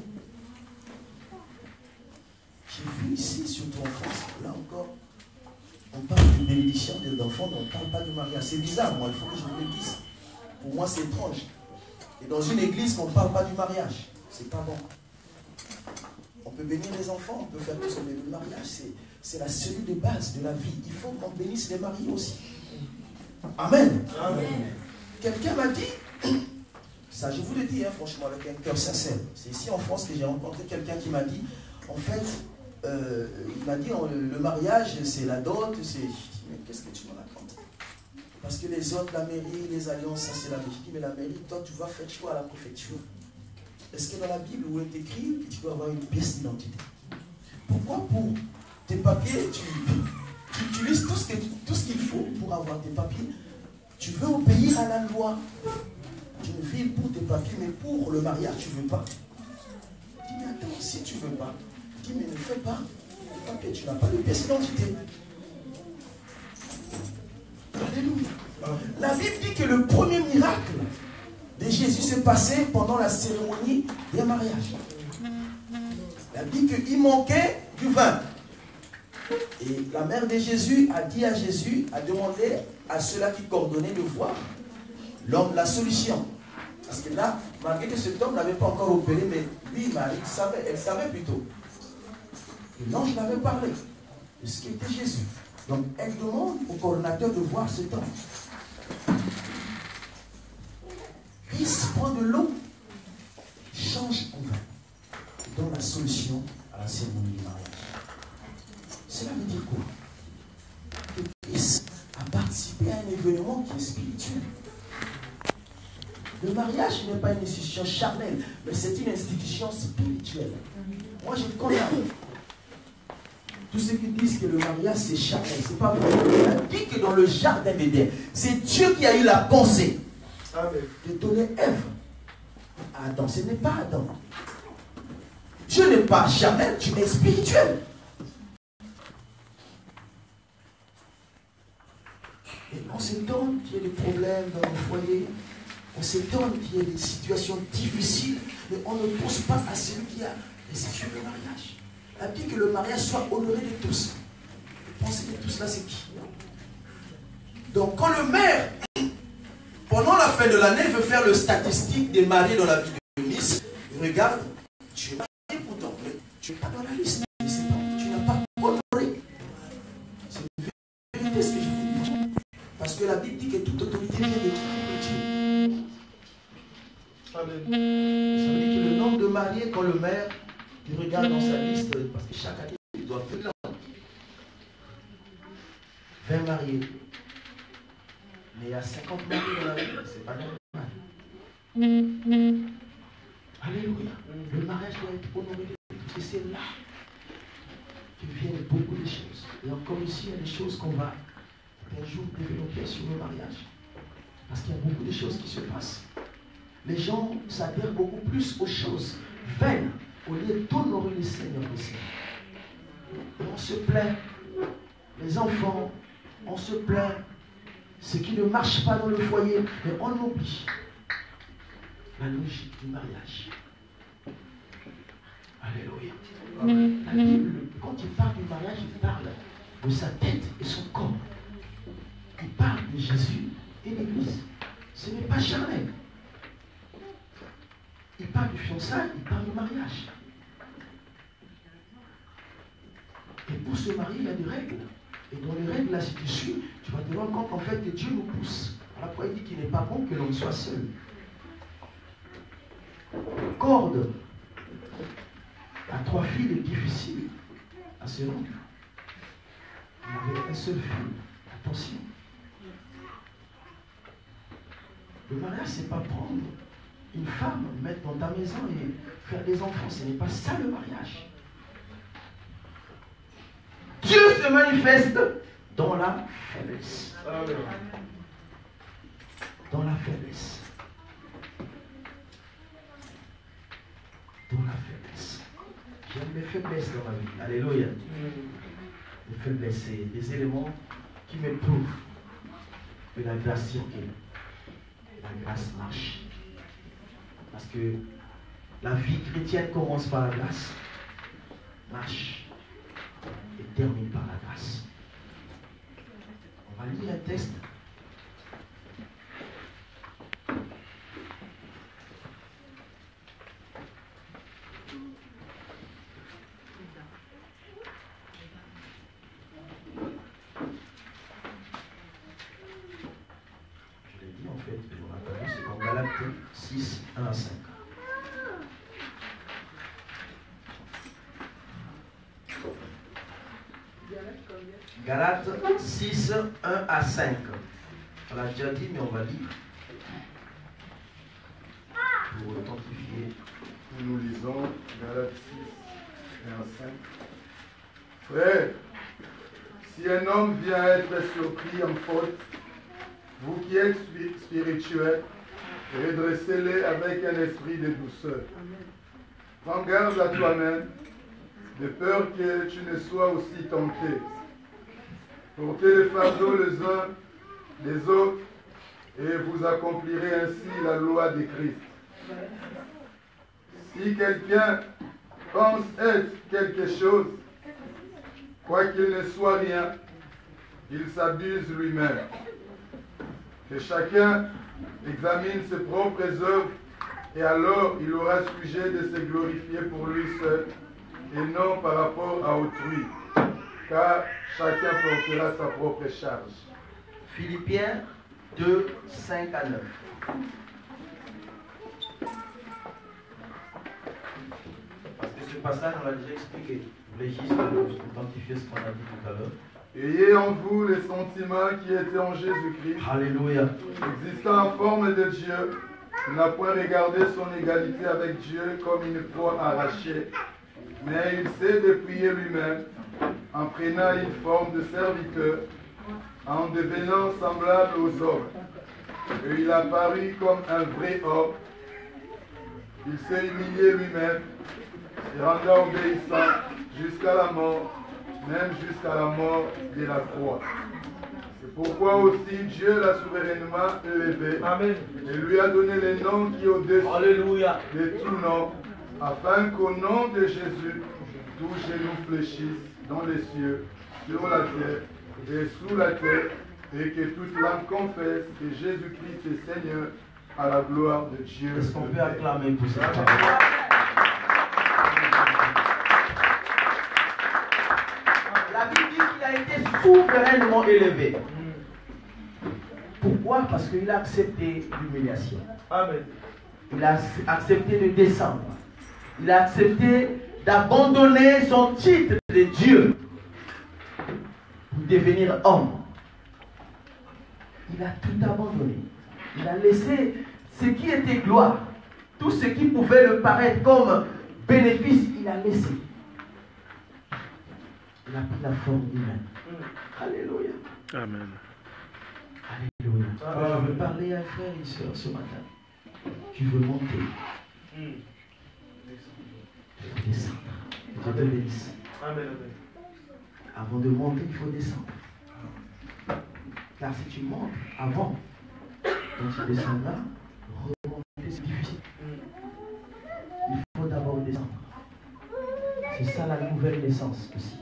J'ai vu ici, surtout en France, là encore, on parle de bénédiction d'enfants, mais on ne parle pas de mariage. C'est bizarre, moi, il faut que je vous le dise. Pour moi, c'est étrange. Et dans une église, on ne parle pas du mariage. C'est pas bon. On peut bénir les enfants, on peut faire tout ça, mais le mariage, c'est la cellule de base de la vie. Il faut qu'on bénisse les mariés aussi. Amen. Amen. Quelqu'un m'a dit, ça je vous le dis, hein, franchement, avec un cœur sincère. C'est ici en France que j'ai rencontré quelqu'un qui m'a dit, en fait, euh, il m'a dit, on, le mariage, c'est la dot, c'est... Mais qu'est-ce que tu me racontes? Parce que les autres, la mairie, les alliances, ça c'est la mairie. Mais la mairie, toi, tu vas faire quoi à la préfecture? Est-ce que dans la Bible, où est écrit que tu dois avoir une pièce d'identité? Pourquoi pour tes papiers, tu, tu utilises tout ce que, tout ce qu'il faut pour avoir tes papiers? Tu veux obéir à la loi. Tu ne vis pour tes papiers, mais pour le mariage, tu ne veux pas. Dis, mais attends, si tu ne veux pas, dis, mais ne fais pas tes papiers, tu n'as pas de pièce d'identité. Alléluia. La Bible dit que le premier miracle de Jésus s'est passé pendant la cérémonie des mariages. La Bible dit qu'il manquait du vin. Et la mère de Jésus a dit à Jésus, a demandé à ceux-là qui coordonnaient de voir l'homme la solution. Parce que là, malgré que cet homme n'avait pas encore opéré, mais lui, Marie, savait, elle savait plutôt. Et l'ange l'avait parlé de ce qui était Jésus. Donc, elle demande au coordonnateur de voir cet homme. Puis, il prend de l'eau, change en vin, et donne la solution à la cérémonie du mariage. Cela veut dire quoi? Que Christ a participé à un événement qui est spirituel. Le mariage n'est pas une institution charnelle, mais c'est une institution spirituelle. Moi, je connais tous ceux qui disent que le mariage c'est charnel. C'est pas vrai. Il a dit que dans le jardin d'Éden, c'est Dieu qui a eu la pensée de donner Ève à Adam. Ce n'est pas Adam. Dieu n'est pas charnel, tu es spirituel. Et on s'étonne qu'il y ait des problèmes dans le foyer. On s'étonne qu'il y ait des situations difficiles, mais on ne pense pas à celui qui a institué le mariage. Il a dit que le mariage soit honoré de tous. Vous pensez que tout cela, c'est qui? Donc, quand le maire, pendant la fin de l'année, veut faire le statistique des mariés dans la vie de Nice, il regarde, tu es marié pourtant, mais tu n'es pas dans la liste. Tu n'as pas honoré. C'est une vérité ce que je vous dis. Parce que la Bible dit que toute autorité vient de Dieu. Ça veut dire que le nombre de mariés, quand le maire, il regarde dans sa liste, parce que chaque année, il doit faire vingt mariés. Mais il y a cinquante mariés dans la vie, c'est pas normal. Alléluia. Le mariage doit être honoré. Et c'est là que viennent beaucoup de choses. Et encore ici, il y a des choses qu'on va un jour développer sur le mariage. Parce qu'il y a beaucoup de choses qui se passent. Les gens s'adhèrent beaucoup plus aux choses vaines au lieu d'honorer le Seigneur aussi. Et on se plaint, les enfants, on se plaint, ce qui ne marche pas dans le foyer, mais on oublie la logique du mariage. Alléluia. La Bible, quand il parle du mariage, il parle de sa tête et son corps. Il parle de Jésus et l'Église. Ce n'est pas charnel. Il parle du fiançailles, il parle du mariage. Et pour se marier, il y a des règles. Et dans les règles, là, si tu suis, tu vas te rendre compte en fait que Dieu nous pousse. Alors pourquoi il dit qu'il n'est pas bon que l'homme soit seul. Corde à trois fils est difficile à se rendre. Il y avait un seul fil. Attention. Le mariage, ce n'est pas prendre une femme, mettre dans ta maison et faire des enfants. Ce n'est pas ça le mariage. Dieu se manifeste dans la faiblesse. Dans la faiblesse. Dans la faiblesse. J'aime les faiblesses dans ma vie. Alléluia. Les faiblesses, c'est des éléments qui me prouvent que la grâce circule. La grâce marche. Parce que la vie chrétienne commence par la grâce, marche et termine par la grâce. On va lire un texte. six, un à cinq. Galates six, un à cinq. On l'a déjà dit, mais on va lire. Pour authentifier. Nous lisons Galates six, un à cinq. Frère, si un homme vient être surpris en faute, vous qui êtes spirituels, redressez-les avec un esprit de douceur. Prends garde à toi-même, de peur que tu ne sois aussi tenté. Portez le fardeau les uns des autres, et vous accomplirez ainsi la loi de Christ. Si quelqu'un pense être quelque chose, quoiqu'il ne soit rien, il s'abuse lui-même. Que chacun examine ses propres œuvres, et alors il aura sujet de se glorifier pour lui seul, et non par rapport à autrui, car chacun portera sa propre charge. Philippiens deux, cinq à neuf. Parce que ce passage, on l'a déjà expliqué. Vous voulez juste authentifier ce qu'on a dit tout à l'heure. Ayez en vous les sentiments qui étaient en Jésus-Christ. Alléluia. Existant en forme de Dieu, il n'a point regardé son égalité avec Dieu comme une proie arrachée, mais il s'est dépouillé lui-même en prenant une forme de serviteur, en devenant semblable aux hommes. Et il a paru comme un vrai homme. Il s'est humilié lui-même, se rendant obéissant jusqu'à la mort, même jusqu'à la mort de la croix. C'est pourquoi aussi Dieu l'a souverainement élevé. Amen. Et lui a donné le nom qui est au-dessus de tout nom, afin qu'au nom de Jésus, tout genou fléchisse dans les cieux, sur la terre et sous la terre, et que toute langue confesse que Jésus-Christ est Seigneur, à la gloire de Dieu. Est-ce qu'on peut acclamer pour ça? La Bible dit qu'il a été souverainement élevé. Pourquoi? Parce qu'il a accepté l'humiliation. Amen. Il a accepté de descendre. Il a accepté d'abandonner son titre de Dieu pour devenir homme. Il a tout abandonné. Il a laissé ce qui était gloire, tout ce qui pouvait le paraître comme bénéfice, il a laissé. Il a pris la forme humaine. Alléluia. Amen. Alléluia. Amen. Je veux parler à un frère et une soeur ce matin. Tu veux monter. Tu veux descendre. Dieu te bénisse. Amen. Avant de monter, il faut descendre. Car si tu montes avant, quand tu descendras, remonter c'est difficile. Il faut d'abord descendre. C'est ça la nouvelle naissance aussi.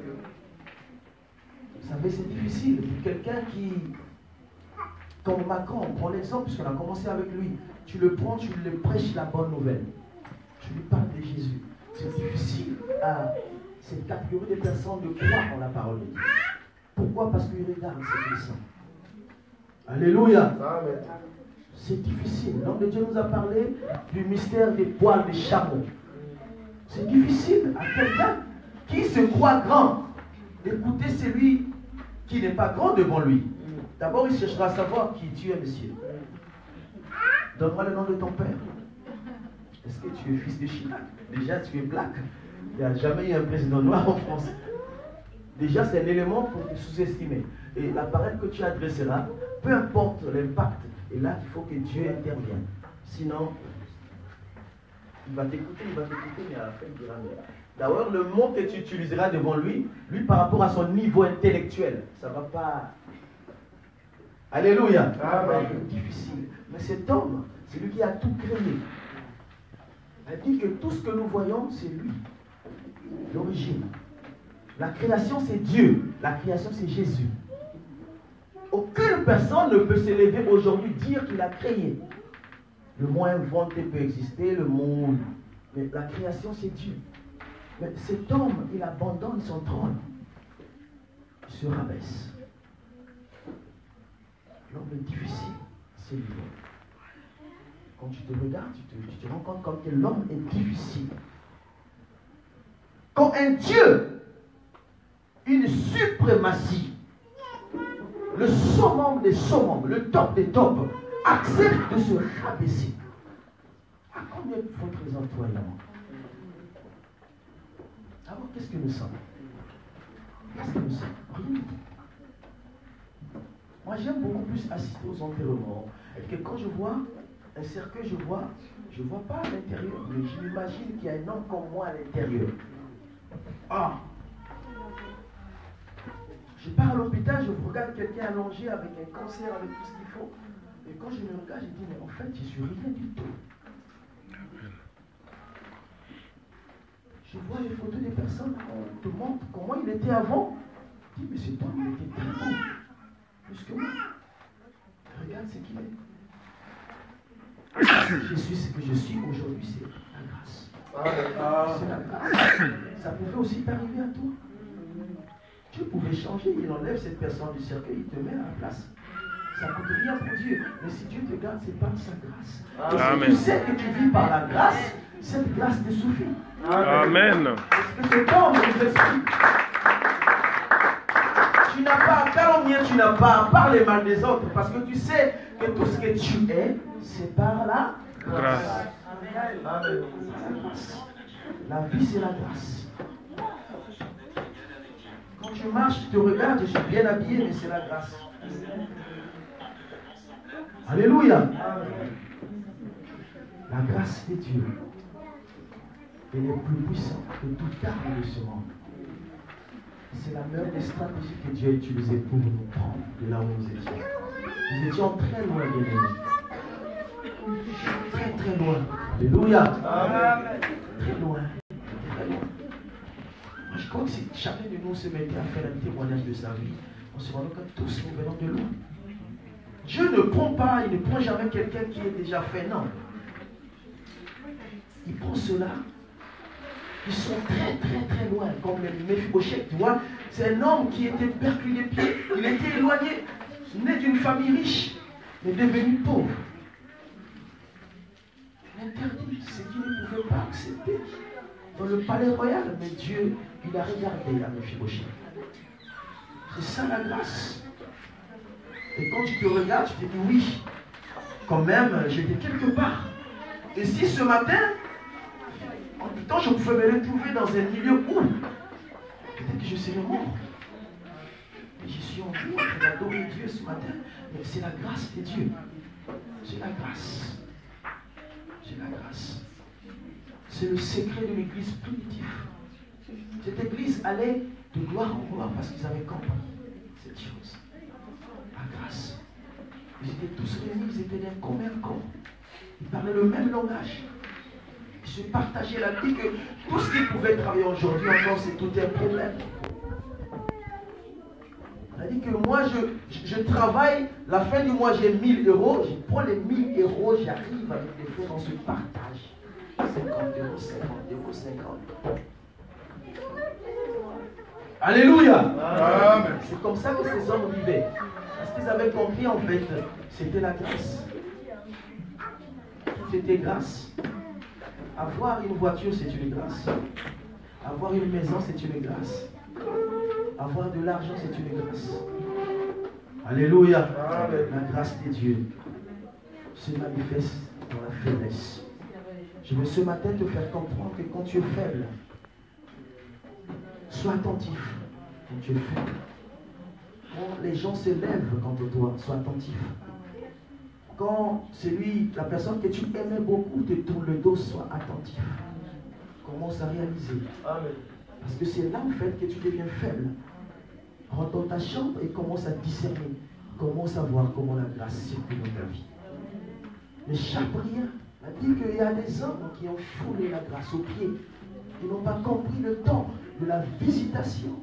Vous savez, c'est difficile pour quelqu'un qui, comme Macron, on prend l'exemple puisqu'on a commencé avec lui. Tu le prends, tu le prêches la bonne nouvelle. Tu lui parles de Jésus. C'est difficile à cette catégorie de personnes de croire en la parole de Dieu. Pourquoi? Parce qu'ils regardent cette mission. Alléluia. C'est difficile. L'homme de Dieu nous a parlé du mystère des poils des chameaux. C'est difficile à quelqu'un qui se croit grand d'écouter celui qui n'est pas grand devant lui. D'abord, il cherchera à savoir qui tu es, monsieur. Donne-moi le nom de ton père. Est-ce que tu es fils de Chirac? Déjà, tu es black. Il n'y a jamais eu un président noir en France. Déjà, c'est un élément pour te sous-estimer. Et la parole que tu adresseras, peu importe l'impact, et là, il faut que Dieu intervienne. Sinon, il va t'écouter, il va t'écouter, mais à la fin, il dira mais. D'ailleurs, le mot que tu utiliseras devant lui, lui, par rapport à son niveau intellectuel, ça ne va pas. Alléluia. Amen. C'est difficile. Mais cet homme, c'est lui qui a tout créé. Il dit que tout ce que nous voyons, c'est lui. L'origine. La création, c'est Dieu. La création, c'est Jésus. Aucune personne ne peut s'élever aujourd'hui dire qu'il a créé. Le mot inventé peut exister, le mot... Mais la création, c'est Dieu. Mais cet homme, il abandonne son trône. Il se rabaisse. L'homme est difficile, c'est lui. Quand tu te regardes, tu te, tu te rends compte comme que l'homme est difficile. Quand un Dieu, une super suprématie, le summum des summums, le top des tops, accepte de se rabaisser. À combien de fois présente toi et moi? Alors qu'est-ce que nous sommes? Qu'est-ce que nous sommes? Rien du tout. Moi j'aime beaucoup plus assister aux enterrements. Et que quand je vois un cercueil, je vois, je ne vois pas à l'intérieur, mais je m'imagine qu'il y a un homme comme moi à l'intérieur. Ah! Je pars à l'hôpital, je regarde quelqu'un allongé avec un cancer, avec tout ce qu'il faut. Et quand je me regarde, je dis, mais en fait, je suis rien du tout. Je vois les photos des personnes, on te montre comment il était avant. Je dis, mais cet homme, il était très beau. Plus que moi. Regarde ce qu'il est. Je suis ce que je suis aujourd'hui, c'est la grâce. C'est la grâce. Ça pouvait aussi t'arriver à toi. Tu pouvais changer, il enlève cette personne du cercueil, il te met à la place. Ça ne coûte rien pour Dieu. Mais si Dieu te garde, c'est par sa grâce. Et si tu sais que tu vis par la grâce, cette grâce te suffit. Amen. Parce que c'est comme les esprits. Tu n'as pas à calomnier, tu n'as pas à parler mal des autres, parce que tu sais que tout ce que tu es, c'est par la grâce. Grâce. La vie, c'est la grâce. Quand tu marches, tu te regardes, je suis bien habillé, mais c'est la grâce. Alléluia. La grâce de Dieu, elle est plus puissante que toute arme de ce monde. C'est la meilleure des stratégies que Dieu a utilisées pour nous prendre de là où nous étions. Nous étions très loin de l'ennemi. Très très loin. Alléluia. Amen. Très loin. Très loin. Moi, je crois que si chacun de nous se mettait à faire un témoignage de sa vie, on se rendrait compte que tous nous venons de loin. Dieu ne prend pas, il ne prend jamais quelqu'un qui est déjà fait, non. Il prend ceux-là. Ils sont très très très loin, comme les Méphibosheth, tu vois. C'est un homme qui était perclus des pieds, il était éloigné, né d'une famille riche, mais devenu pauvre. Interdit, c'est qu'il ne pouvait pas accepter. Dans le palais royal, mais Dieu, il a regardé à Méphibosheth. C'est ça la grâce. Et quand tu te regardes, tu te dis oui, quand même, j'étais quelque part. Et si ce matin, en tout temps, je pouvais me retrouver dans un milieu où peut-être que je serais mort. Mais je suis en vie, en train d'adorer Dieu ce matin. Mais c'est la grâce de Dieu. C'est la grâce. C'est la grâce. C'est le secret de l'église primitive. Cette église allait de gloire en gloire parce qu'ils avaient compris cette chose. La grâce. Ils étaient tous réunis, ils étaient d'un commun corps. Ils parlaient le même langage. Ils se partageaient la vie que tout ce qu'ils pouvaient travailler aujourd'hui encore, c'est tout un problème. On a dit que moi, je, je, je travaille, la fin du mois, j'ai mille euros. Je prends les mille euros, j'arrive avec les frères, on se partage. cinquante euros, cinquante euros, cinquante. Alléluia. Amen. C'est comme ça que ces hommes vivaient. Parce qu'ils avaient compris, en fait, c'était la grâce. C'était grâce. Avoir une voiture, c'est une grâce. Avoir une maison, c'est une grâce. Avoir de l'argent, c'est une grâce. Alléluia. Amen. La grâce de Dieu se manifeste dans la faiblesse. Je veux ce matin te faire comprendre que quand tu es faible, sois attentif quand tu es faible. Quand les gens se lèvent contre toi, sois attentif. Quand celui, la personne que tu aimais beaucoup te tourne le dos, sois attentif. Commence à réaliser. Amen. Parce que c'est là en fait que tu deviens faible. Rentre dans ta chambre et commence à discerner. Commence à voir comment la grâce circule dans ta vie. N'échappe rien. On a dit qu'il y a des hommes qui ont foulé la grâce aux pieds. Ils n'ont pas compris le temps de la visitation.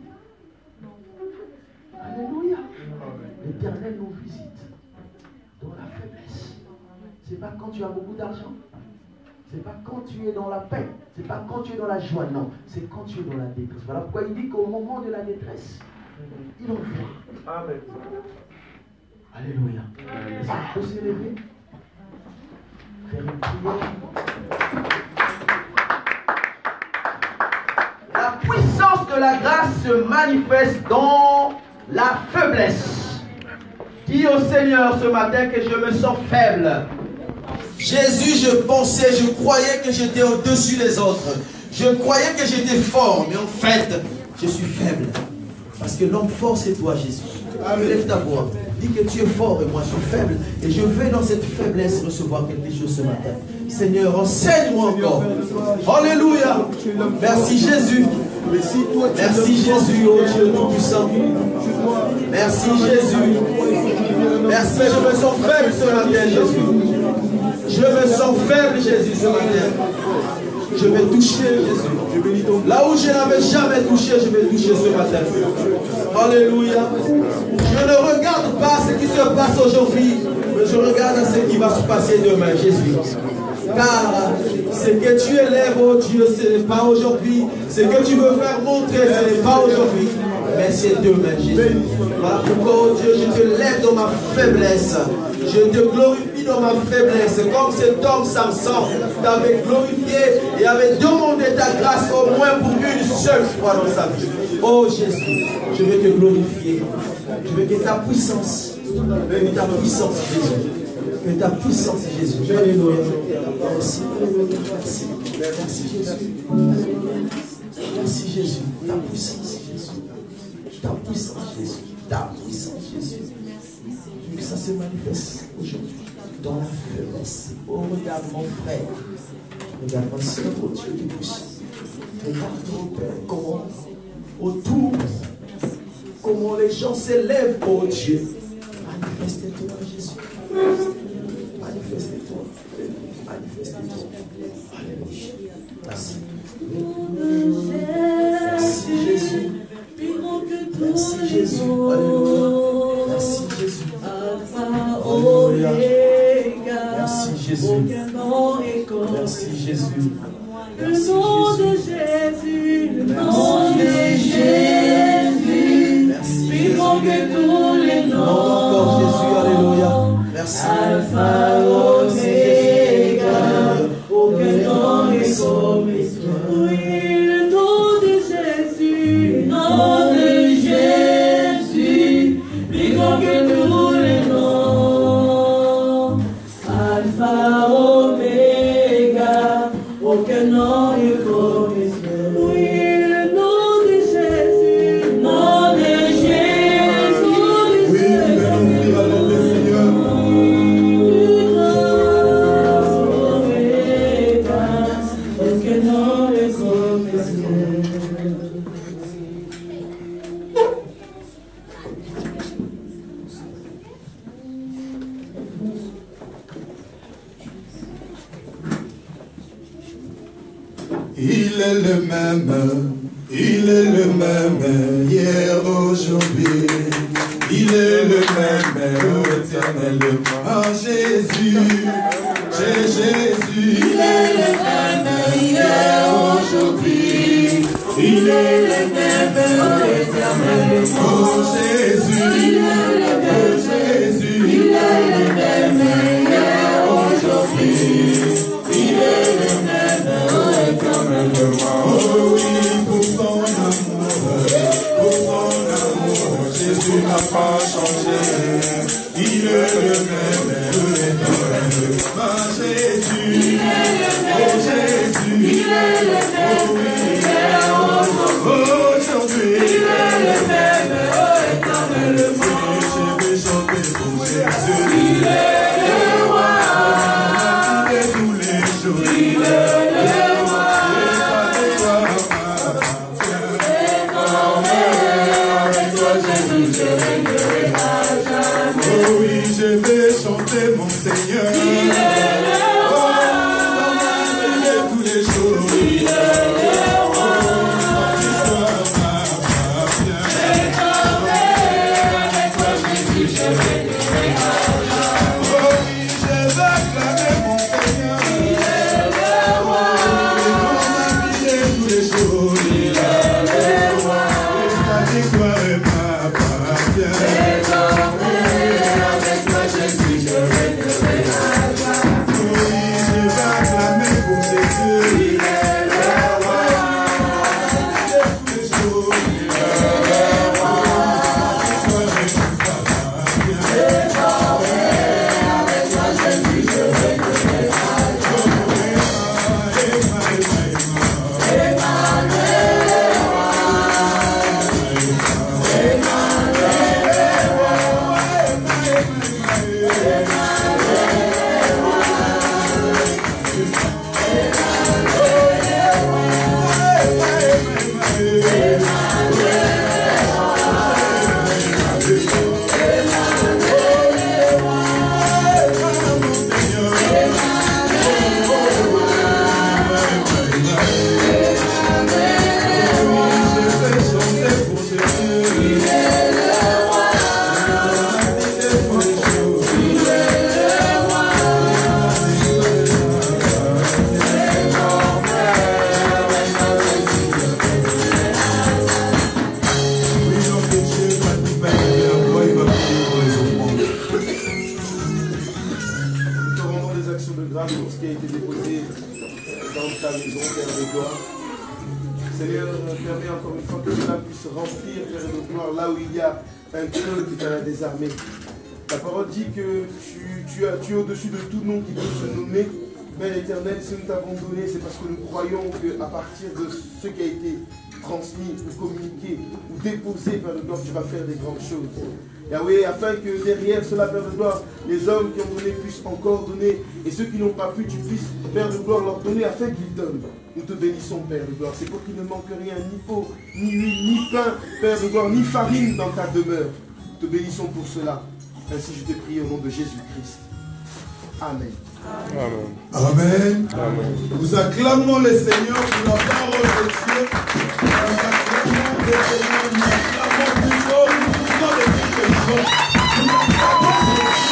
Alléluia. L'Éternel nous visite dans la faiblesse. C'est pas quand tu as beaucoup d'argent. C'est pas quand tu es dans la paix. C'est pas quand tu es dans la joie. Non, c'est quand tu es dans la détresse. Voilà pourquoi il dit qu'au moment de la détresse, il en fait. Amen. Alléluia. Est-ce qu'on peut s'élever? Faire une prière. La puissance de la grâce se manifeste dans la faiblesse. Dis au Seigneur ce matin que je me sens faible. Jésus, je pensais, je croyais que j'étais au-dessus des autres. Je croyais que j'étais fort, mais en fait, je suis faible. Parce que l'homme fort, c'est toi, Jésus. Lève ta voix. Dis que tu es fort et moi, je suis faible. Et je vais dans cette faiblesse recevoir quelque chose ce matin. Seigneur, enseigne-moi encore. Alléluia. Merci, Jésus. Merci, Jésus, oh Dieu Tout-Puissant. Merci, Jésus. Merci, je me sens faible ce matin, Jésus. Je me sens faible, Jésus, ce matin. Je vais toucher Jésus. Là où je n'avais jamais touché, je vais toucher ce matin. Alléluia. Je ne regarde pas ce qui se passe aujourd'hui, mais je regarde ce qui va se passer demain, Jésus. Car ce que tu élèves, oh Dieu, ce n'est pas aujourd'hui. Ce que tu veux faire montrer, ce n'est pas aujourd'hui, mais c'est demain, Jésus. Voilà pourquoi, oh Dieu, je te lève dans ma faiblesse. Je te glorifie dans ma faiblesse. Comme cet homme Samson t'avait glorifié et avait demandé ta grâce au moins pour une seule fois dans sa vie. Oh Jésus, je vais te glorifier. Je veux que ta puissance, que ta puissance, Jésus. Que ta puissance, Jésus. Alléluia. Merci. Merci. Merci, Jésus. Merci, Jésus. Ta puissance, Jésus. Ta puissance, Jésus. Ta puissance, Jésus. Que ça se manifeste aujourd'hui dans la faiblesse. Oh, regarde mon frère. Regarde ma soeur, oh Dieu qui pousse. Regarde, oh Père, comment autour, comment les gens s'élèvent, oh Dieu. Manifeste-toi, Jésus. Manifeste-toi. Manifeste-toi. Alléluia. Merci. Merci Jésus. Merci Jésus. Alléluia. Merci Jésus. Alléluia. Merci Jésus. Merci Jésus. Le nom de Jésus, le nom de Jésus, plus grand que tous les noms. Encore Jésus, alléluia. Merci. Alpha, Oméga, aucun nom est comme toi. Oui, le nom de Jésus, le nom de Jésus, plus grand que tous les noms. Alpha, Oméga, aucun nom est comme toi. Oui, le nom de Jésus, le nom de Jésus. Oui, nous venons offrir à notre Seigneur. Aucun nom est comme toi. Il est le même, il est le même, hier, aujourd'hui. Il est le même, éternellement. Ah, Jésus, j'ai Jésus. Il est le même, hier, aujourd'hui. Il est le même, éternellement. Oh, Jésus, il est le même, Jésus. Il est le même, hier, aujourd'hui. Il est le même, éternellement. Oh oui, pour son amour, pour son amour, Jésus n'a pas changé. Il est le même, éternellement. Jésus, il est le même, oh Jésus, il est le même, oh oui, aujourd'hui, il est le même, oh éternellement. Je vais chanter pour Jésus. Il est le roi, il est tous les jours. Il est le roi. Oh oui, je vais chanter mon Seigneur. Il est le roi. Oh, il est tous les jours. Il est le roi. L'histoire m'appartient. Avec toi, Jésus, je vais te oh oui, je vais acclamer mon Seigneur. Il est le roi. Il est tous les jours. Il est le roi. Et sa victoire m'appartient. Avec toi, Jésus, je vais te La parole dit que tu, tu, as, tu es au-dessus de tout nom qui peut se nommer. Père éternel, si nous t'avons donné, c'est parce que nous croyons qu'à partir de ce qui a été transmis ou communiqué ou déposé, Père de gloire, tu vas faire des grandes choses. Yahweh, afin que derrière cela, Père de gloire, les hommes qui ont donné puissent encore donner, et ceux qui n'ont pas pu, tu puisses, Père de gloire, leur donner afin qu'ils donnent. Nous te bénissons, Père de gloire. C'est pour qu'il ne manque rien, ni eau, ni huile, ni pain, Père de gloire, ni farine dans ta demeure. Nous te bénissons pour cela. Ainsi je te prie au nom de Jésus-Christ. Amen. Amen. Amen. Amen. Nous acclamons le Seigneur pour la parole de Dieu. Nous acclamons le Seigneur. Nous acclamons toujours. Nous disons le Dieu que nous sommes. Nous acclamons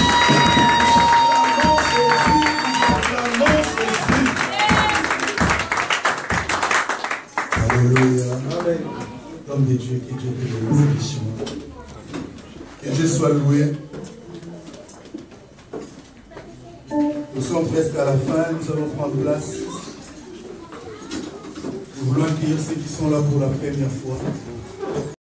aussi. Nous acclamons aussi. Alléluia. Amen. L'homme de Dieu, que Dieu te bénisse richement. Que Dieu soit loué. Nous sommes presque à la fin, nous allons prendre place. Nous voulons accueillir ceux qui sont là pour la première fois.